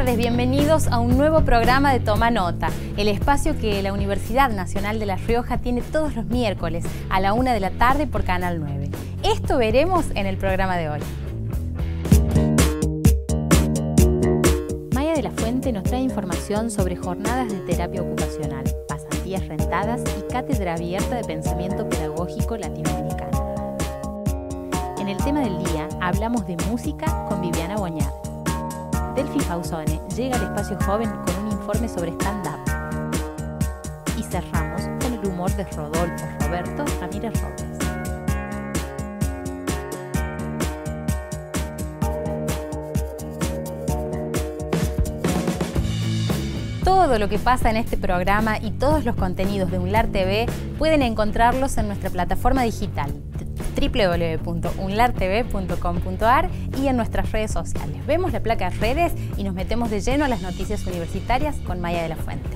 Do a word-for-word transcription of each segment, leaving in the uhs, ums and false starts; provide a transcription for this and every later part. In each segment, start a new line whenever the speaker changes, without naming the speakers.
tardes, bienvenidos a un nuevo programa de Toma Nota, el espacio que la Universidad Nacional de La Rioja tiene todos los miércoles a la una de la tarde por Canal nueve. Esto veremos en el programa de hoy. Maya de la Fuente nos trae información sobre jornadas de terapia ocupacional, pasantías rentadas y cátedra abierta de pensamiento pedagógico latinoamericano. En el tema del día hablamos de música con Viviana Boñar. Delphi Fausone llega al espacio joven con un informe sobre stand-up. Y cerramos con el humor de Rodolfo Roberto Ramírez Robles. Todo lo que pasa en este programa y todos los contenidos de UNLAR T V pueden encontrarlos en nuestra plataforma digital doble u doble u doble u punto unlar t v punto com punto a r y en nuestras redes sociales. Vemos la placa de redes y nos metemos de lleno a las noticias universitarias con Maya de la Fuente.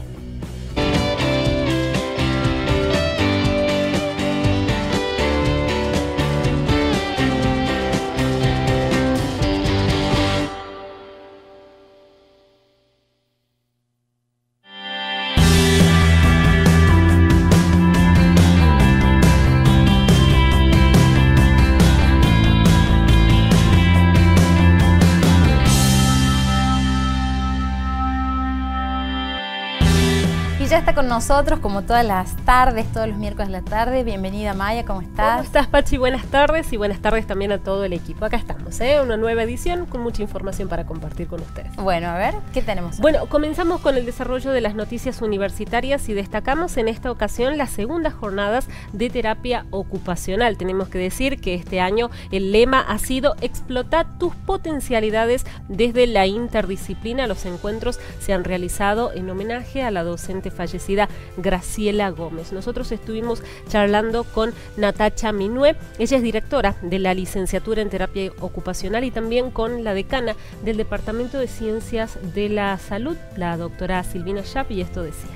Ya está con nosotros, como todas las tardes, todos los miércoles de la tarde. Bienvenida, Maya, ¿cómo estás?
¿Cómo estás, Pachi? Buenas tardes y buenas tardes también a todo el equipo. Acá estamos, ¿eh? Una nueva edición con mucha información para compartir con ustedes.
Bueno, a ver, ¿qué tenemos hoy?
Bueno, comenzamos con el desarrollo de las noticias universitarias y destacamos en esta ocasión las segundas jornadas de terapia ocupacional. Tenemos que decir que este año el lema ha sido Explota tus potencialidades desde la interdisciplina. Los encuentros se han realizado en homenaje a la docente fallecida Graciela Gómez. Nosotros estuvimos charlando con Natacha Minué, ella es directora de la licenciatura en terapia ocupacional, y también con la decana del Departamento de Ciencias de la Salud, la doctora Silvina Schaap, y esto decía.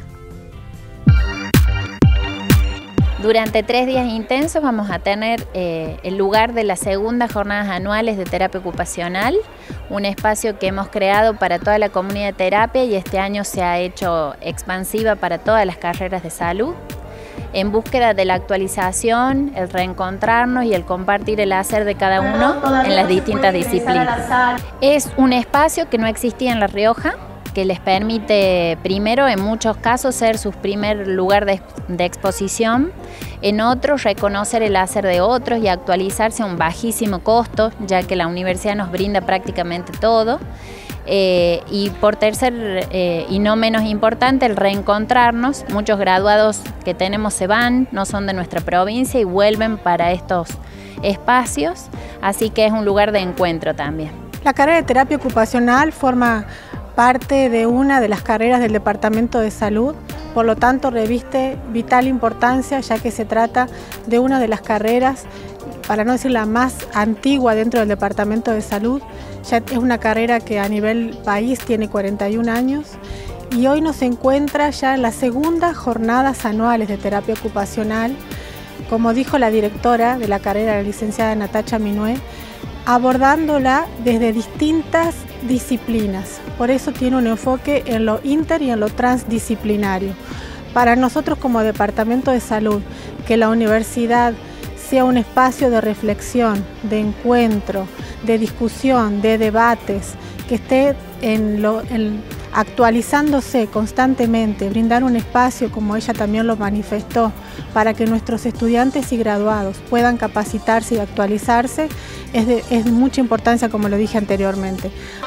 Durante tres días intensos vamos a tener eh, el lugar de las segundas jornadas anuales de terapia ocupacional, un espacio que hemos creado para toda la comunidad de terapia y este año se ha hecho expansiva para todas las carreras de salud, en búsqueda de la actualización, el reencontrarnos y el compartir el hacer de cada uno en las distintas disciplinas. Es un espacio que no existía en La Rioja, que les permite primero en muchos casos ser su primer lugar de, de exposición, en otros reconocer el hacer de otros y actualizarse a un bajísimo costo, ya que la universidad nos brinda prácticamente todo. Eh, y por tercer eh, y no menos importante, el reencontrarnos. Muchos graduados que tenemos se van, no son de nuestra provincia y vuelven para estos espacios, así que es un lugar de encuentro también.
La carrera de terapia ocupacional forma parte de una de las carreras del Departamento de Salud, por lo tanto reviste vital importancia ya que se trata de una de las carreras, para no decir la más antigua dentro del Departamento de Salud. Ya es una carrera que a nivel país tiene cuarenta y un años y hoy nos encuentra ya en las segundas jornadas anuales de terapia ocupacional, como dijo la directora de la carrera, la licenciada Natacha Minué, abordándola desde distintas disciplinas. Por eso tiene un enfoque en lo inter y en lo transdisciplinario. Para nosotros como Departamento de Salud, que la universidad sea un espacio de reflexión, de encuentro, de discusión, de debates, que esté en lo, en, actualizándose constantemente, brindar un espacio, como ella también lo manifestó, para que nuestros estudiantes y graduados puedan capacitarse y actualizarse, es de, es de mucha importancia, como lo dije anteriormente.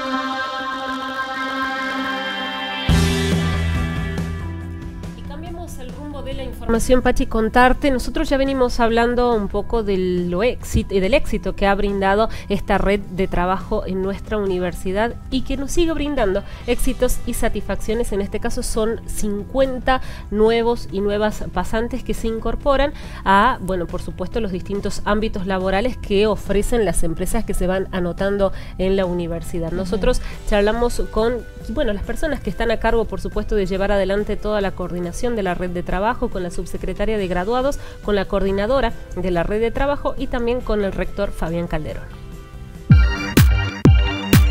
Información, Pachi, contarte, nosotros ya venimos hablando un poco del, lo éxito, del éxito que ha brindado esta red de trabajo en nuestra universidad y que nos sigue brindando éxitos y satisfacciones. En este caso son cincuenta nuevos y nuevas pasantes que se incorporan a, bueno, por supuesto, los distintos ámbitos laborales que ofrecen las empresas que se van anotando en la universidad. Nosotros charlamos con, bueno, las personas que están a cargo, por supuesto, de llevar adelante toda la coordinación de la red de trabajo, con la subsecretaria de graduados, con la coordinadora de la red de trabajo y también con el rector Fabián Calderón.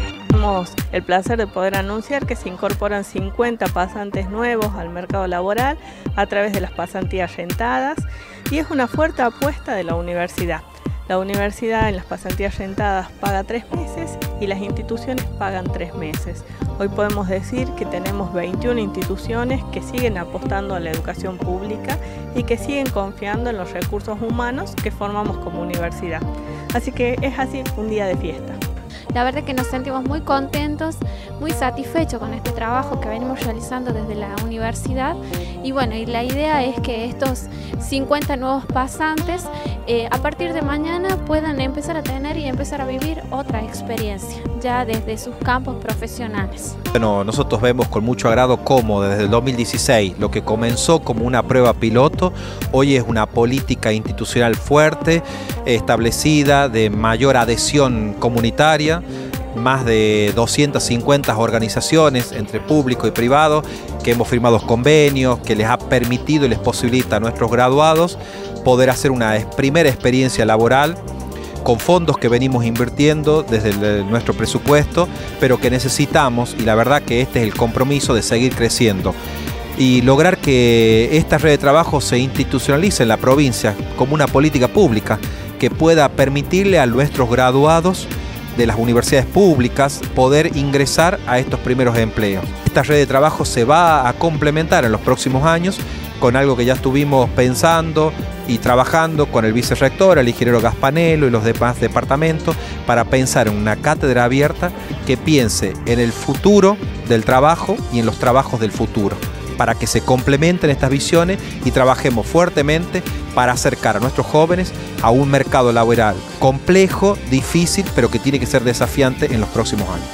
tenemos el placer de poder anunciar que se incorporan cincuenta pasantes nuevos al mercado laboral a través de las pasantías rentadas, y es una fuerte apuesta de la universidad. La universidad en las pasantías rentadas paga tres meses y las instituciones pagan tres meses. Hoy podemos decir que tenemos veintiuna instituciones que siguen apostando a la educación pública y que siguen confiando en los recursos humanos que formamos como universidad. Así que es así un día de fiesta.
La verdad que nos sentimos muy contentos, muy satisfechos con este trabajo que venimos realizando desde la universidad. Y bueno, y la idea es que estos cincuenta nuevos pasantes eh, a partir de mañana puedan empezar a tener y empezar a vivir otra experiencia, ya desde sus campos profesionales.
Bueno, nosotros vemos con mucho agrado cómo desde el dos mil dieciséis lo que comenzó como una prueba piloto, hoy es una política institucional fuerte, establecida, de mayor adhesión comunitaria, más de doscientas cincuenta organizaciones entre público y privado que hemos firmado convenios que les ha permitido y les posibilita a nuestros graduados poder hacer una primera experiencia laboral con fondos que venimos invirtiendo desde el, nuestro presupuesto, pero que necesitamos, y la verdad que este es el compromiso de seguir creciendo y lograr que esta red de trabajo se institucionalice en la provincia como una política pública que pueda permitirle a nuestros graduados de las universidades públicas poder ingresar a estos primeros empleos. Esta red de trabajo se va a complementar en los próximos años con algo que ya estuvimos pensando y trabajando con el vicerrector, el ingeniero Gaspanello y los demás departamentos para pensar en una cátedra abierta que piense en el futuro del trabajo y en los trabajos del futuro, para que se complementen estas visiones y trabajemos fuertemente para acercar a nuestros jóvenes a un mercado laboral complejo, difícil, pero que tiene que ser desafiante en los próximos años.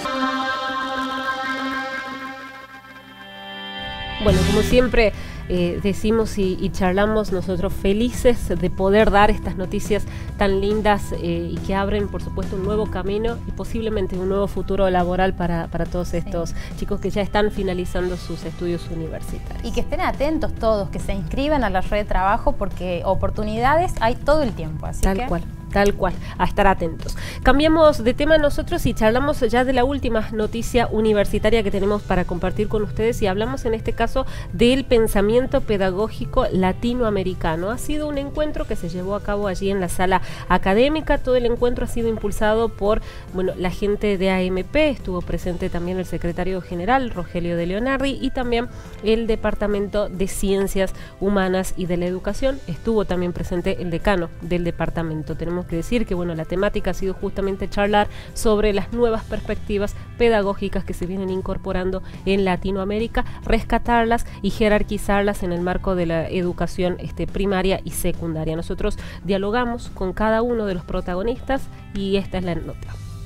Bueno, como siempre eh, decimos y, y charlamos, nosotros felices de poder dar estas noticias tan lindas eh, y que abren, por supuesto, un nuevo camino y posiblemente un nuevo futuro laboral para, para todos estos sí. chicos que ya están finalizando sus estudios universitarios.
Y que estén atentos todos, que se inscriban a la red de trabajo porque oportunidades hay todo el tiempo. Así
Tal
que...
cual. Tal cual, a estar atentos. Cambiamos de tema nosotros y charlamos ya de la última noticia universitaria que tenemos para compartir con ustedes y hablamos en este caso del pensamiento pedagógico latinoamericano. Ha sido un encuentro que se llevó a cabo allí en la sala académica. Todo el encuentro ha sido impulsado por bueno, la gente de A M P, estuvo presente también el secretario general Rogelio de Leonardi y también el Departamento de Ciencias Humanas y de la Educación. Estuvo también presente el decano del departamento. Tenemos que decir que bueno, la temática ha sido justamente charlar sobre las nuevas perspectivas pedagógicas que se vienen incorporando en Latinoamérica, rescatarlas y jerarquizarlas en el marco de la educación este, primaria y secundaria. Nosotros dialogamos con cada uno de los protagonistas y esta es la nota.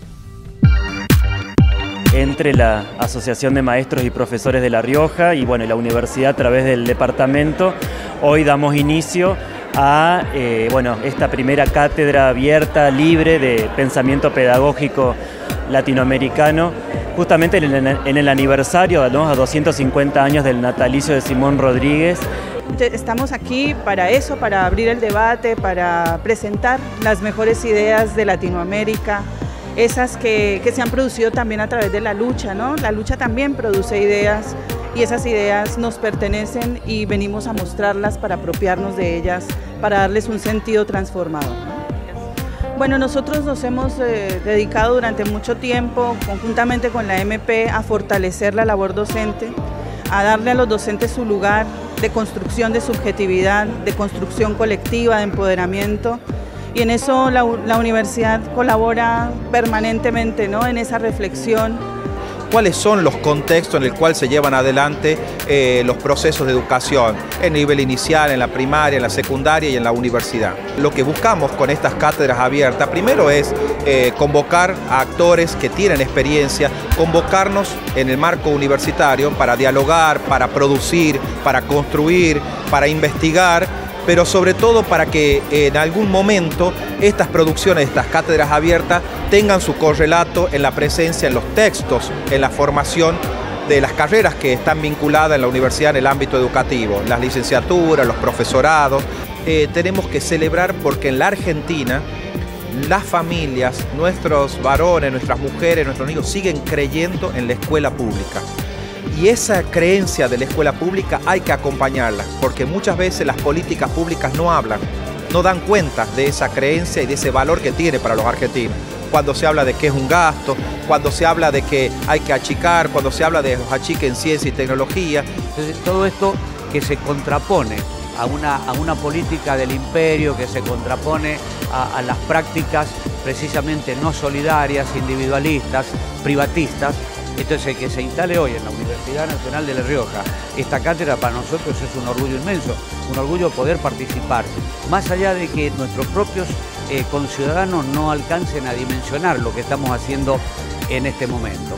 Entre la Asociación de Maestros y Profesores de La Rioja y bueno, la universidad a través del departamento, hoy damos inicio a eh, bueno, esta primera cátedra abierta, libre de pensamiento pedagógico latinoamericano, justamente en el, en el aniversario, ¿no? a doscientos cincuenta años del natalicio de Simón Rodríguez.
Estamos aquí para eso, para abrir el debate, para presentar las mejores ideas de Latinoamérica, esas que, que se han producido también a través de la lucha, ¿no? La lucha también produce ideas y esas ideas nos pertenecen y venimos a mostrarlas para apropiarnos de ellas, para darles un sentido transformador, ¿no? Bueno, nosotros nos hemos eh, dedicado durante mucho tiempo, conjuntamente con la M P, a fortalecer la labor docente, a darle a los docentes su lugar de construcción de subjetividad, de construcción colectiva, de empoderamiento. Y en eso la, la universidad colabora permanentemente, ¿no? en esa reflexión.
¿Cuáles son los contextos en el cual se llevan adelante eh, los procesos de educación en nivel inicial, en la primaria, en la secundaria y en la universidad? Lo que buscamos con estas cátedras abiertas, primero es eh, convocar a actores que tienen experiencia, convocarnos en el marco universitario para dialogar, para producir, para construir, para investigar, pero sobre todo para que en algún momento estas producciones, estas cátedras abiertas, tengan su correlato en la presencia en los textos, en la formación de las carreras que están vinculadas en la universidad en el ámbito educativo, las licenciaturas, los profesorados. Eh, tenemos que celebrar porque en la Argentina las familias, nuestros varones, nuestras mujeres, nuestros niños siguen creyendo en la escuela pública. Y esa creencia de la escuela pública hay que acompañarla, porque muchas veces las políticas públicas no hablan, no dan cuenta de esa creencia y de ese valor que tiene para los argentinos. Cuando se habla de que es un gasto, cuando se habla de que hay que achicar, cuando se habla de los achiques en ciencia y tecnología.
Entonces, todo esto que se contrapone a una, a una política del imperio, que se contrapone a, a las prácticas precisamente no solidarias, individualistas, privatistas. Entonces, que se instale hoy en la Universidad Nacional de La Rioja esta cátedra, para nosotros es un orgullo inmenso, un orgullo poder participar, más allá de que nuestros propios eh, conciudadanos no alcancen a dimensionar lo que estamos haciendo en este momento.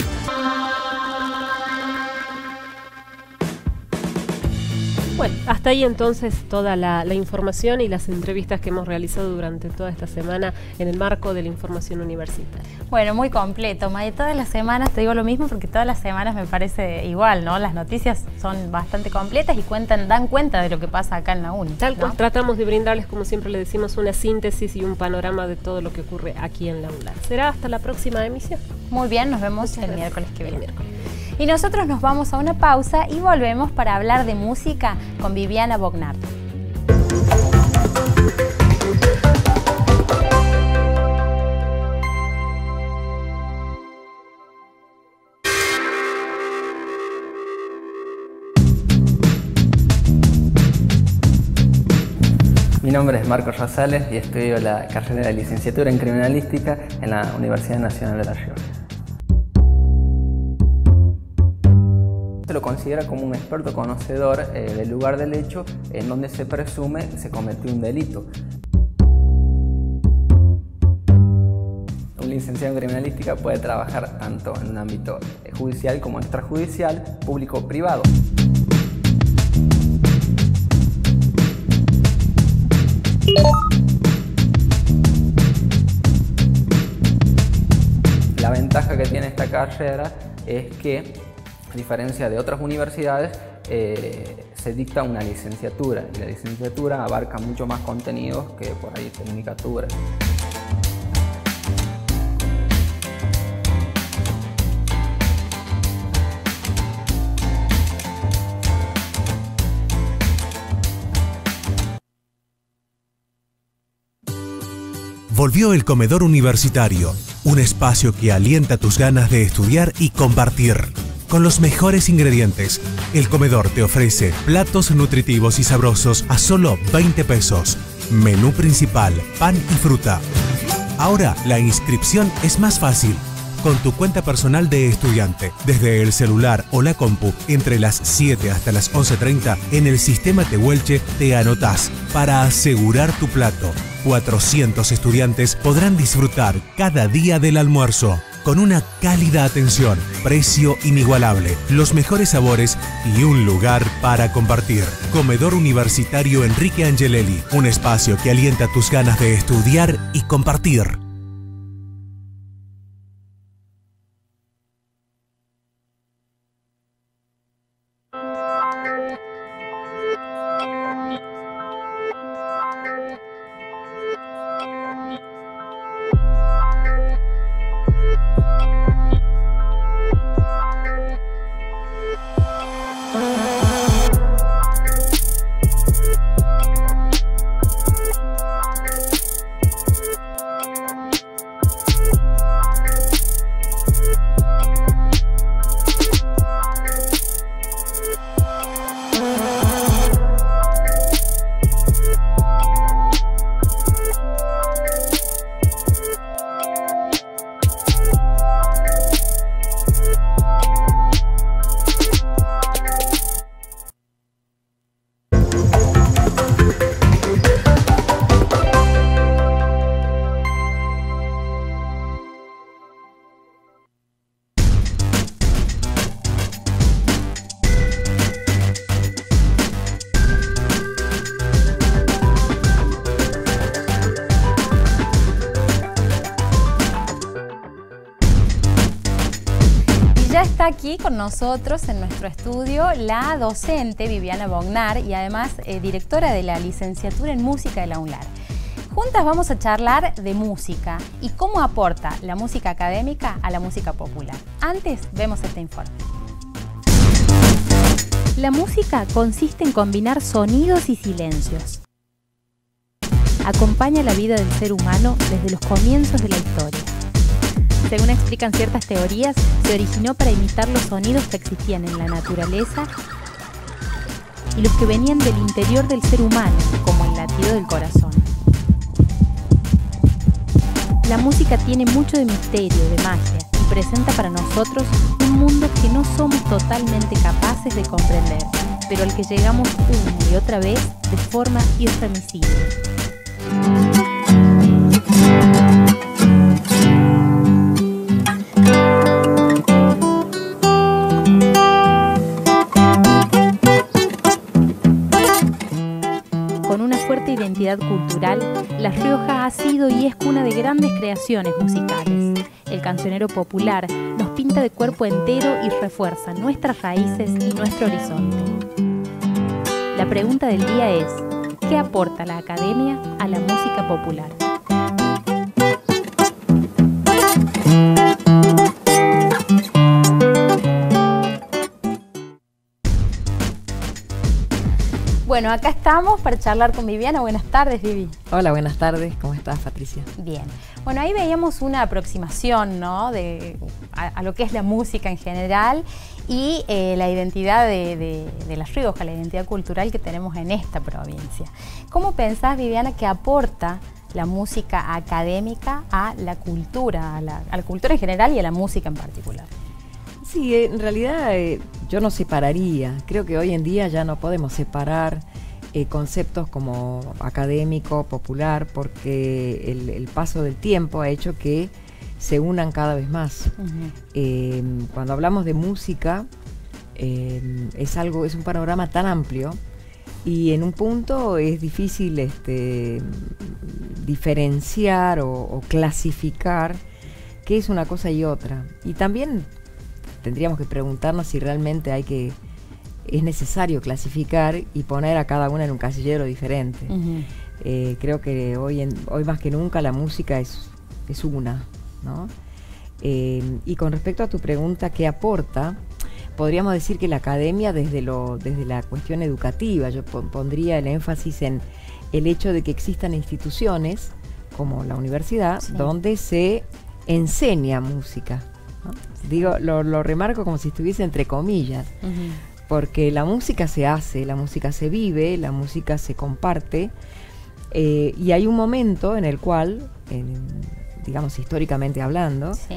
Bueno, hasta ahí entonces toda la, la información y las entrevistas que hemos realizado durante toda esta semana en el marco de la información universitaria.
Bueno, muy completo, May. Todas las semanas te digo lo mismo porque todas las semanas me parece igual, ¿no? Las noticias son bastante completas y cuentan, dan cuenta de lo que pasa acá en la uni.
Tal cual,
¿no?
Tratamos de brindarles, como siempre le decimos, una síntesis y un panorama de todo lo que ocurre aquí en la UNLAR. ¿Será hasta la próxima emisión?
Muy bien, nos vemos
Muchas
el
gracias.
miércoles que viene.
El miércoles.
Y nosotros nos vamos a una pausa y volvemos para hablar de música con Viviana Bognar.
Mi nombre es Marcos Rosales y estudio la carrera de licenciatura en Criminalística en la Universidad Nacional de La Rioja. Se lo considera como un experto conocedor eh, del lugar del hecho en donde se presume se cometió un delito. Un licenciado en Criminalística puede trabajar tanto en un ámbito judicial como extrajudicial, público o privado. La ventaja que tiene esta carrera es que, a diferencia de otras universidades, eh, se dicta una licenciatura y la licenciatura abarca mucho más contenidos que por ahí tecnicatura.
Volvió el comedor universitario, un espacio que alienta tus ganas de estudiar y compartir. Con los mejores ingredientes, el comedor te ofrece platos nutritivos y sabrosos a solo veinte pesos. Menú principal, pan y fruta. Ahora la inscripción es más fácil. Con tu cuenta personal de estudiante, desde el celular o la compu, entre las siete hasta las once treinta, en el sistema Tehuelche te anotás para asegurar tu plato. cuatrocientos estudiantes podrán disfrutar cada día del almuerzo con una cálida atención, precio inigualable, los mejores sabores y un lugar para compartir. Comedor Universitario Enrique Angelelli, un espacio que alienta tus ganas de estudiar y compartir.
Aquí con nosotros en nuestro estudio la docente Viviana Bognar y además eh, directora de la licenciatura en música de la UNLAR. juntas vamos a charlar de música y cómo aporta la música académica a la música popular. Antes, vemos este informe. La música consiste en combinar sonidos y silencios. Acompaña la vida del ser humano desde los comienzos de la historia. Según explican ciertas teorías, se originó para imitar los sonidos que existían en la naturaleza y los que venían del interior del ser humano, como el latido del corazón. La música tiene mucho de misterio, de magia, y presenta para nosotros un mundo que no somos totalmente capaces de comprender, pero al que llegamos una y otra vez de forma irremisible. Con una fuerte identidad cultural, La Rioja ha sido y es cuna de grandes creaciones musicales. El cancionero popular nos pinta de cuerpo entero y refuerza nuestras raíces y nuestro horizonte. La pregunta del día es: ¿qué aporta la academia a la música popular? Bueno, acá estamos para charlar con Viviana. Buenas tardes, Vivi.
Hola, buenas tardes. ¿Cómo estás, Patricia?
Bien. Bueno, ahí veíamos una aproximación, ¿no?, de, a, a lo que es la música en general y eh, la identidad de, de, de La Rioja, la identidad cultural que tenemos en esta provincia. ¿Cómo pensás, Viviana, que aporta la música académica a la cultura, a la, a la cultura en general y a la música en particular?
Sí, en realidad eh, yo no separaría. Creo que hoy en día ya no podemos separar eh, conceptos como académico, popular, porque el, el paso del tiempo ha hecho que se unan cada vez más. Uh-huh. eh, cuando hablamos de música, eh, es algo, es un panorama tan amplio y en un punto es difícil este, diferenciar o, o clasificar qué es una cosa y otra. Y también tendríamos que preguntarnos si realmente hay que es necesario clasificar y poner a cada una en un casillero diferente. Uh-huh. eh, creo que hoy, en, hoy más que nunca la música es, es una, ¿no? Eh, y con respecto a tu pregunta, ¿qué aporta? Podríamos decir que la academia desde, lo, desde la cuestión educativa, yo pondría el énfasis en el hecho de que existan instituciones como la universidad, sí, donde se enseña música. Digo, lo, lo remarco como si estuviese entre comillas, uh-huh, porque la música se hace, la música se vive, la música se comparte, eh, y hay un momento en el cual, eh, digamos históricamente hablando, sí,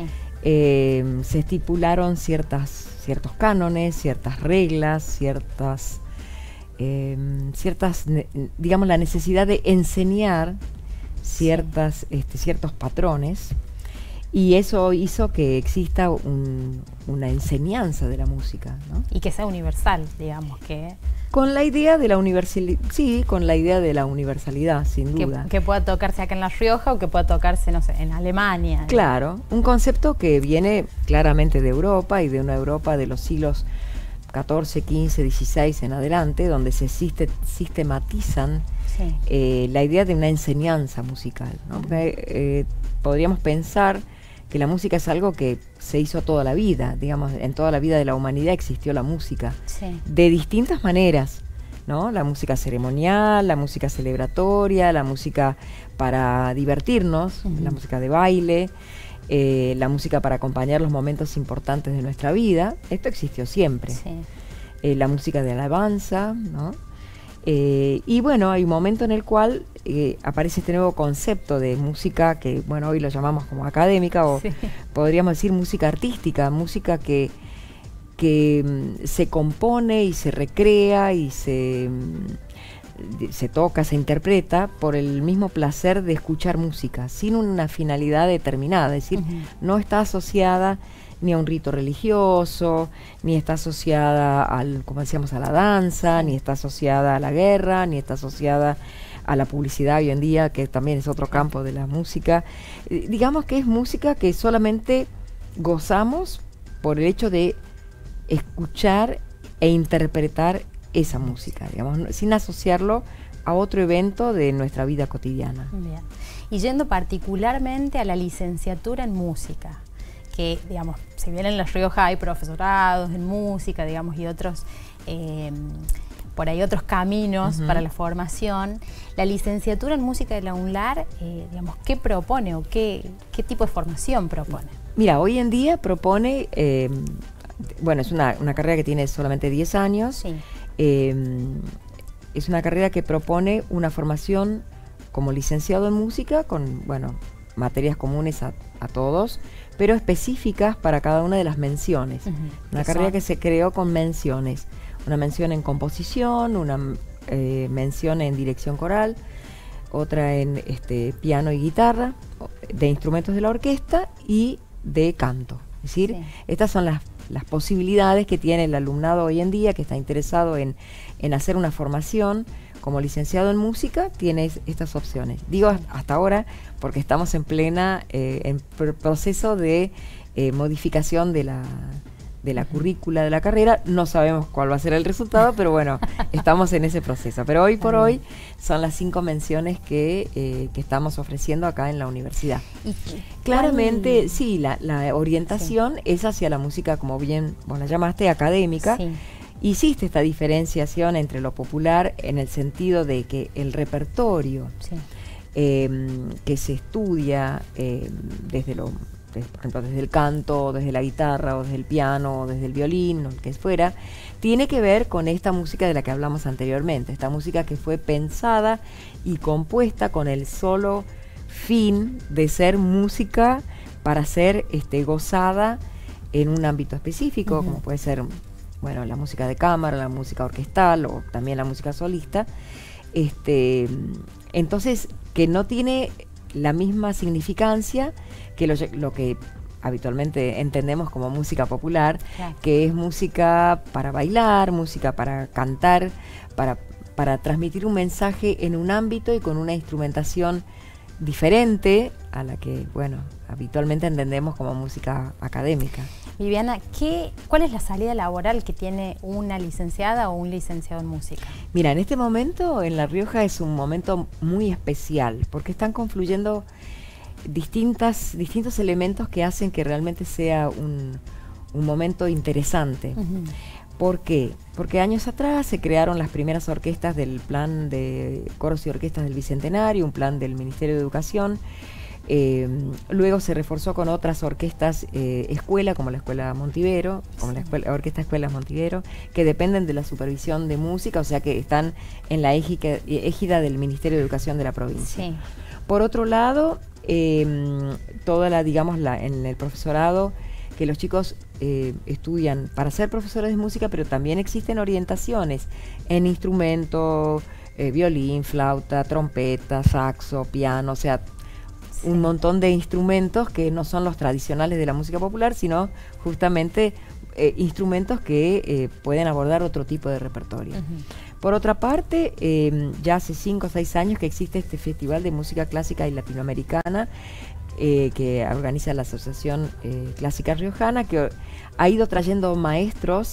eh, se estipularon ciertas, ciertos cánones, ciertas reglas, ciertas, eh, ciertas, digamos, la necesidad de enseñar ciertas, sí, este, ciertos patrones. Y eso hizo que exista un, una enseñanza de la música, ¿no?
Y que sea universal, digamos, que...
Con la idea de la universalidad, sí, con la idea de la universalidad, sin
que,
duda.
Que pueda tocarse acá en La Rioja o que pueda tocarse, no sé, en Alemania.
Claro, ¿no? Un concepto que viene claramente de Europa y de una Europa de los siglos catorce, quince, dieciséis en adelante, donde se siste, sistematizan, sí, eh, la idea de una enseñanza musical, ¿no? Porque, eh, podríamos pensar que la música es algo que se hizo toda la vida, digamos, en toda la vida de la humanidad existió la música, sí, de distintas maneras, ¿no? La música ceremonial, la música celebratoria, la música para divertirnos, uh-huh, la música de baile, eh, la música para acompañar los momentos importantes de nuestra vida. Esto existió siempre. Sí. Eh, la música de alabanza, ¿no? Eh, y bueno, hay un momento en el cual eh, aparece este nuevo concepto de música que, bueno, hoy lo llamamos como académica o sí, podríamos decir música artística, música que, que mm, se compone y se recrea y se, mm, se toca, se interpreta por el mismo placer de escuchar música, sin una finalidad determinada, es decir, uh-huh, no está asociada ni a un rito religioso, ni está asociada al, como decíamos, a la danza, ni está asociada a la guerra, ni está asociada a la publicidad hoy en día, que también es otro campo de la música. Eh, digamos que es música que solamente gozamos por el hecho de escuchar e interpretar esa música, digamos, sin asociarlo a otro evento de nuestra vida cotidiana.
Bien. Y yendo particularmente a la licenciatura en música, que, digamos, si bien en La Rioja hay profesorados en música, digamos, y otros, eh, por ahí otros caminos uh-huh. para la formación, la licenciatura en música de la UNLAR, eh, digamos, ¿qué propone o qué, qué tipo de formación propone?
Mira, hoy en día propone, eh, bueno, es una, una carrera que tiene solamente diez años,
sí.
eh, es una carrera que propone una formación como licenciado en música con, bueno, materias comunes a, a todos, pero específicas para cada una de las menciones. Uh-huh. Una carrera son? que se creó con menciones. Una mención en composición, una eh, mención en dirección coral, otra en este, piano y guitarra, de instrumentos de la orquesta y de canto. Es decir, sí. estas son las, las posibilidades que tiene el alumnado hoy en día que está interesado en, en hacer una formación como licenciado en música, tienes estas opciones. Digo hasta ahora porque estamos en plena eh, en pr proceso de eh, modificación de la, de la currícula de la carrera. No sabemos cuál va a ser el resultado, pero bueno, estamos en ese proceso. Pero hoy por hoy son las cinco menciones que, eh, que estamos ofreciendo acá en la universidad. ¿Y Claramente, cuál? sí, la, la orientación sí. es hacia la música, como bien vos la llamaste, académica. Sí. Hiciste esta diferenciación entre lo popular en el sentido de que el repertorio sí. eh, que se estudia eh, desde lo, de, por ejemplo, desde el canto, desde la guitarra, o desde el piano, o desde el violín, o lo que fuera, tiene que ver con esta música de la que hablamos anteriormente, esta música que fue pensada y compuesta con el solo fin de ser música para ser este, gozada en un ámbito específico, uh-huh. como puede ser, bueno, la música de cámara, la música orquestal o también la música solista. Este, entonces, que no tiene la misma significancia que lo, lo que habitualmente entendemos como música popular, claro. que es música para bailar, música para cantar, para, para transmitir un mensaje en un ámbito y con una instrumentación diferente a la que, bueno, habitualmente entendemos como música académica.
Viviana, ¿qué, ¿cuál es la salida laboral que tiene una licenciada o un licenciado en música?
Mira, en este momento en La Rioja es un momento muy especial porque están confluyendo distintas, distintos elementos que hacen que realmente sea un, un momento interesante. Uh-huh. ¿Por qué? Porque años atrás se crearon las primeras orquestas del plan de coros y orquestas del Bicentenario, un plan del Ministerio de Educación. Eh, luego se reforzó con otras orquestas eh, escuela, como la Escuela Montivero, como la, escuela, la Orquesta Escuelas Montivero, que dependen de la supervisión de música, o sea que están en la égida, égida del Ministerio de Educación de la provincia. Sí. Por otro lado, eh, toda la, digamos, la, en el profesorado, que los chicos eh, estudian para ser profesores de música, pero también existen orientaciones en instrumento, eh, violín, flauta, trompeta, saxo, piano, o sea, sí. un montón de instrumentos que no son los tradicionales de la música popular, sino justamente eh, instrumentos que eh, pueden abordar otro tipo de repertorio. Uh-huh. Por otra parte, eh, ya hace cinco o seis años que existe este Festival de Música Clásica y Latinoamericana, Eh, que organiza la Asociación eh, Clásica Riojana, que ha ido trayendo maestros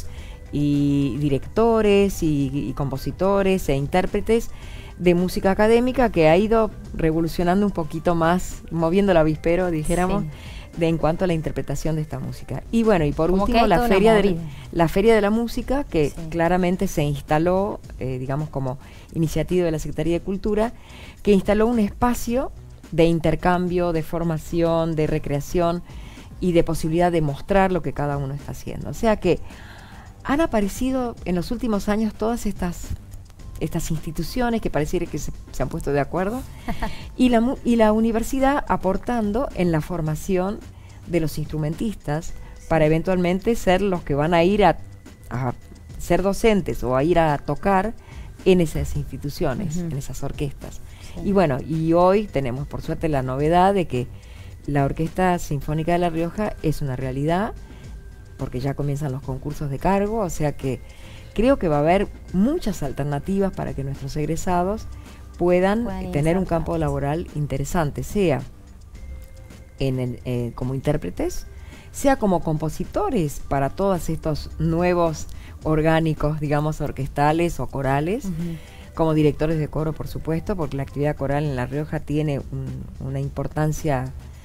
y directores y, y compositores e intérpretes de música académica, que ha ido revolucionando un poquito más, moviendo el avispero, dijéramos, sí. de, en cuanto a la interpretación de esta música. Y bueno, y por Como último, la feria, de, la Feria de la Música, que sí. claramente se instaló, eh, digamos, como iniciativa de la Secretaría de Cultura, que instaló un espacio de intercambio, de formación, de recreación y de posibilidad de mostrar lo que cada uno está haciendo. O sea que han aparecido en los últimos años todas estas, estas instituciones que pareciera que se, se han puesto de acuerdo y, la, y la universidad aportando en la formación de los instrumentistas para eventualmente ser los que van a ir a, a ser docentes o a ir a tocar en esas instituciones, uh-huh. en esas orquestas. Y bueno, y hoy tenemos por suerte la novedad de que la Orquesta Sinfónica de La Rioja es una realidad, porque ya comienzan los concursos de cargo, o sea que creo que va a haber muchas alternativas para que nuestros egresados puedan, puedan tener un campo laboral interesante, sea en el, eh, como intérpretes, sea como compositores para todos estos nuevos orgánicos, digamos, orquestales o corales, uh-huh. como directores de coro, por supuesto, porque la actividad coral en La Rioja tiene un, una importancia,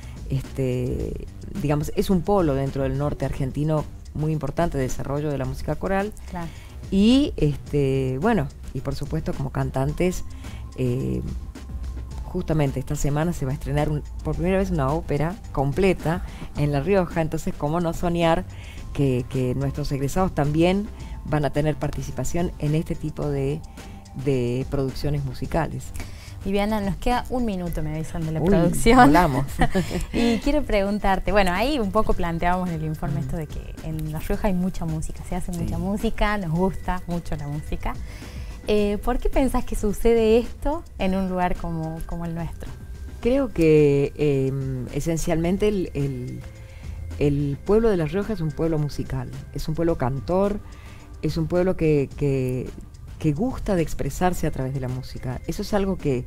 este, digamos, es un polo dentro del norte argentino muy importante de desarrollo de la música coral.
Claro.
Y, este, bueno, y por supuesto como cantantes, eh, justamente esta semana se va a estrenar un, por primera vez una ópera completa en La Rioja, entonces cómo no soñar que, que nuestros egresados también van a tener participación en este tipo de, de producciones musicales.
Viviana, nos queda un minuto, me avisan de la
Uy,
producción.
volamos.
Y quiero preguntarte, bueno, ahí un poco planteábamos en el informe esto de que en La Rioja hay mucha música, se hace sí. mucha música, nos gusta mucho la música. Eh, ¿Por qué pensás que sucede esto en un lugar como, como el nuestro?
Creo que eh, esencialmente el, el, el pueblo de La Rioja es un pueblo musical, es un pueblo cantor, es un pueblo que, que, que gusta de expresarse a través de la música. Eso es algo que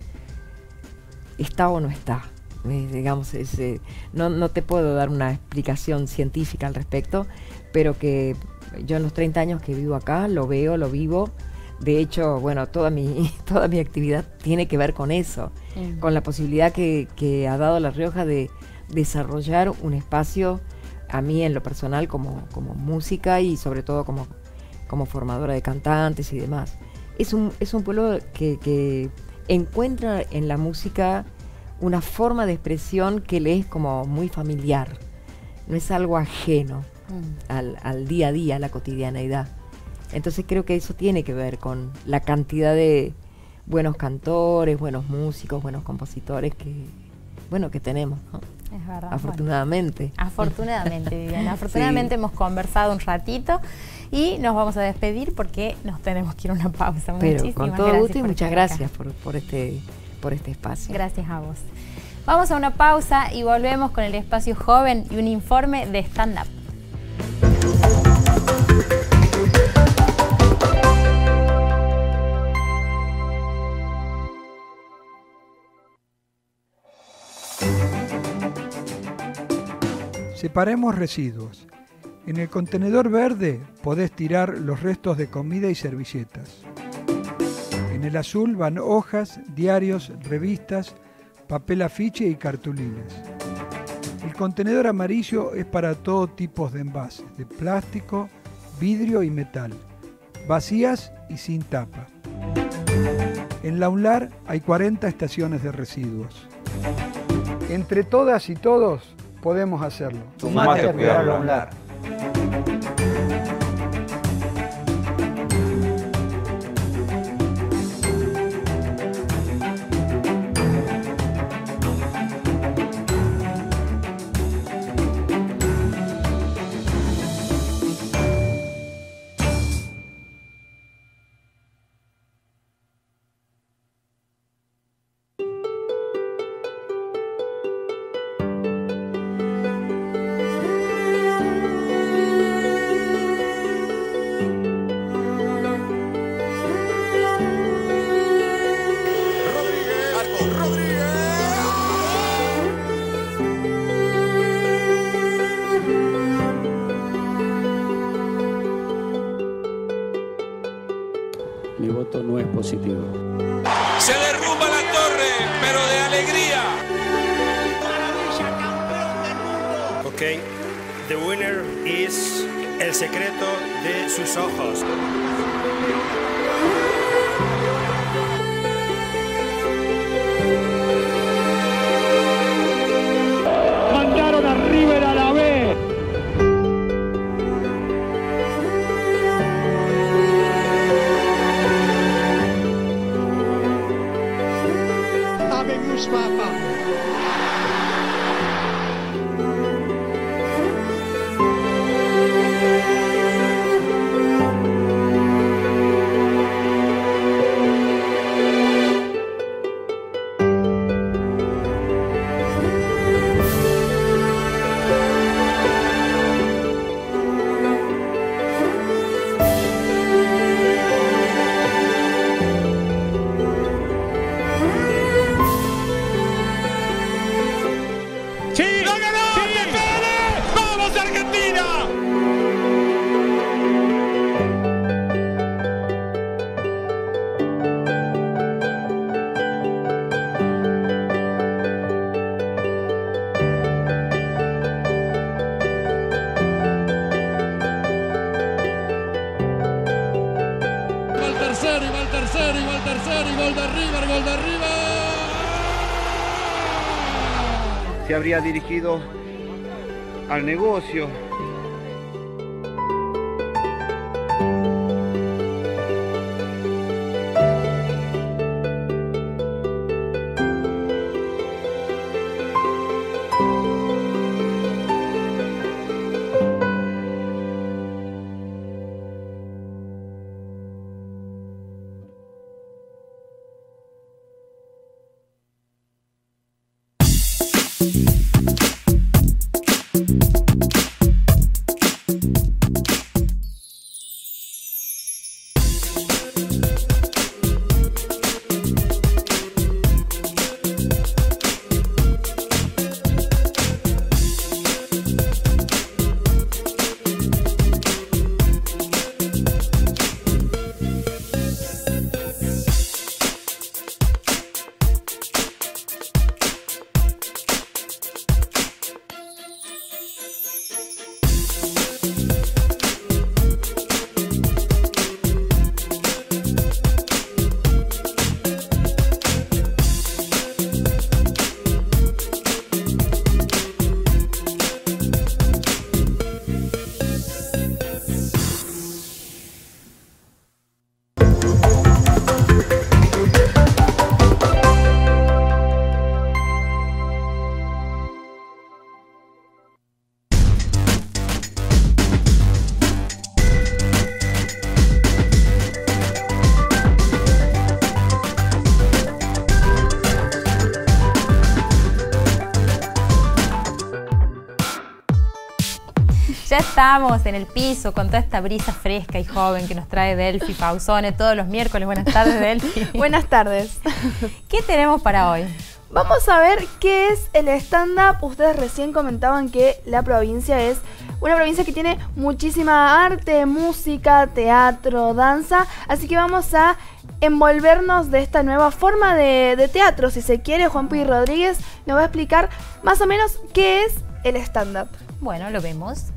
está o no está. Eh, digamos, es, eh, no, no te puedo dar una explicación científica al respecto, pero que yo en los treinta años que vivo acá lo veo, lo vivo. De hecho, bueno, toda mi, toda mi actividad tiene que ver con eso, mm. con la posibilidad que, que ha dado La Rioja de desarrollar un espacio a mí en lo personal como, como música y sobre todo como, como formadora de cantantes y demás. Es un, es un pueblo que, que encuentra en la música una forma de expresión que le es como muy familiar, no es algo ajeno mm. al, al día a día, a la cotidianeidad. Entonces creo que eso tiene que ver con la cantidad de buenos cantores, buenos músicos, buenos compositores que, bueno, que tenemos, ¿no?
Es verdad.
Afortunadamente.
Bueno, afortunadamente, Viviana. Afortunadamente sí. Hemos conversado un ratito y nos vamos a despedir porque nos tenemos que ir a una pausa.
Pero
Muchísimas
con todo gusto y muchas gracias por, por, este, por este espacio.
Gracias a vos. Vamos a una pausa y volvemos con el espacio joven y un informe de stand-up.
Separemos residuos. En el contenedor verde podés tirar los restos de comida y servilletas. En el azul van hojas, diarios, revistas, papel afiche y cartulinas. El contenedor amarillo es para todo tipo de envases, de plástico, vidrio y metal, vacías y sin tapa. En la UNLAR hay cuarenta estaciones de residuos. Entre todas y todos podemos hacerlo.
Sumate a cuidar la UNLAR.
Mi voto no es positivo.
Se derrumba la torre, pero de alegría.
Ok, the winner is El secreto de sus ojos.
Mandaron a River a la B.
tercero, igual tercero, y gol de River, gol de River.
Se habría dirigido al negocio.
Ya estamos en el piso con toda esta brisa fresca y joven que nos trae Delphi Pausone todos los miércoles. Buenas tardes, Delphi.
Buenas tardes.
¿Qué tenemos para hoy?
Vamos a ver qué es el stand-up. Ustedes recién comentaban que la provincia es una provincia que tiene muchísima arte, música, teatro, danza. Así que vamos a envolvernos de esta nueva forma de, de teatro. Si se quiere, Juanpi Rodríguez nos va a explicar más o menos qué es el stand-up.
Bueno, lo vemos.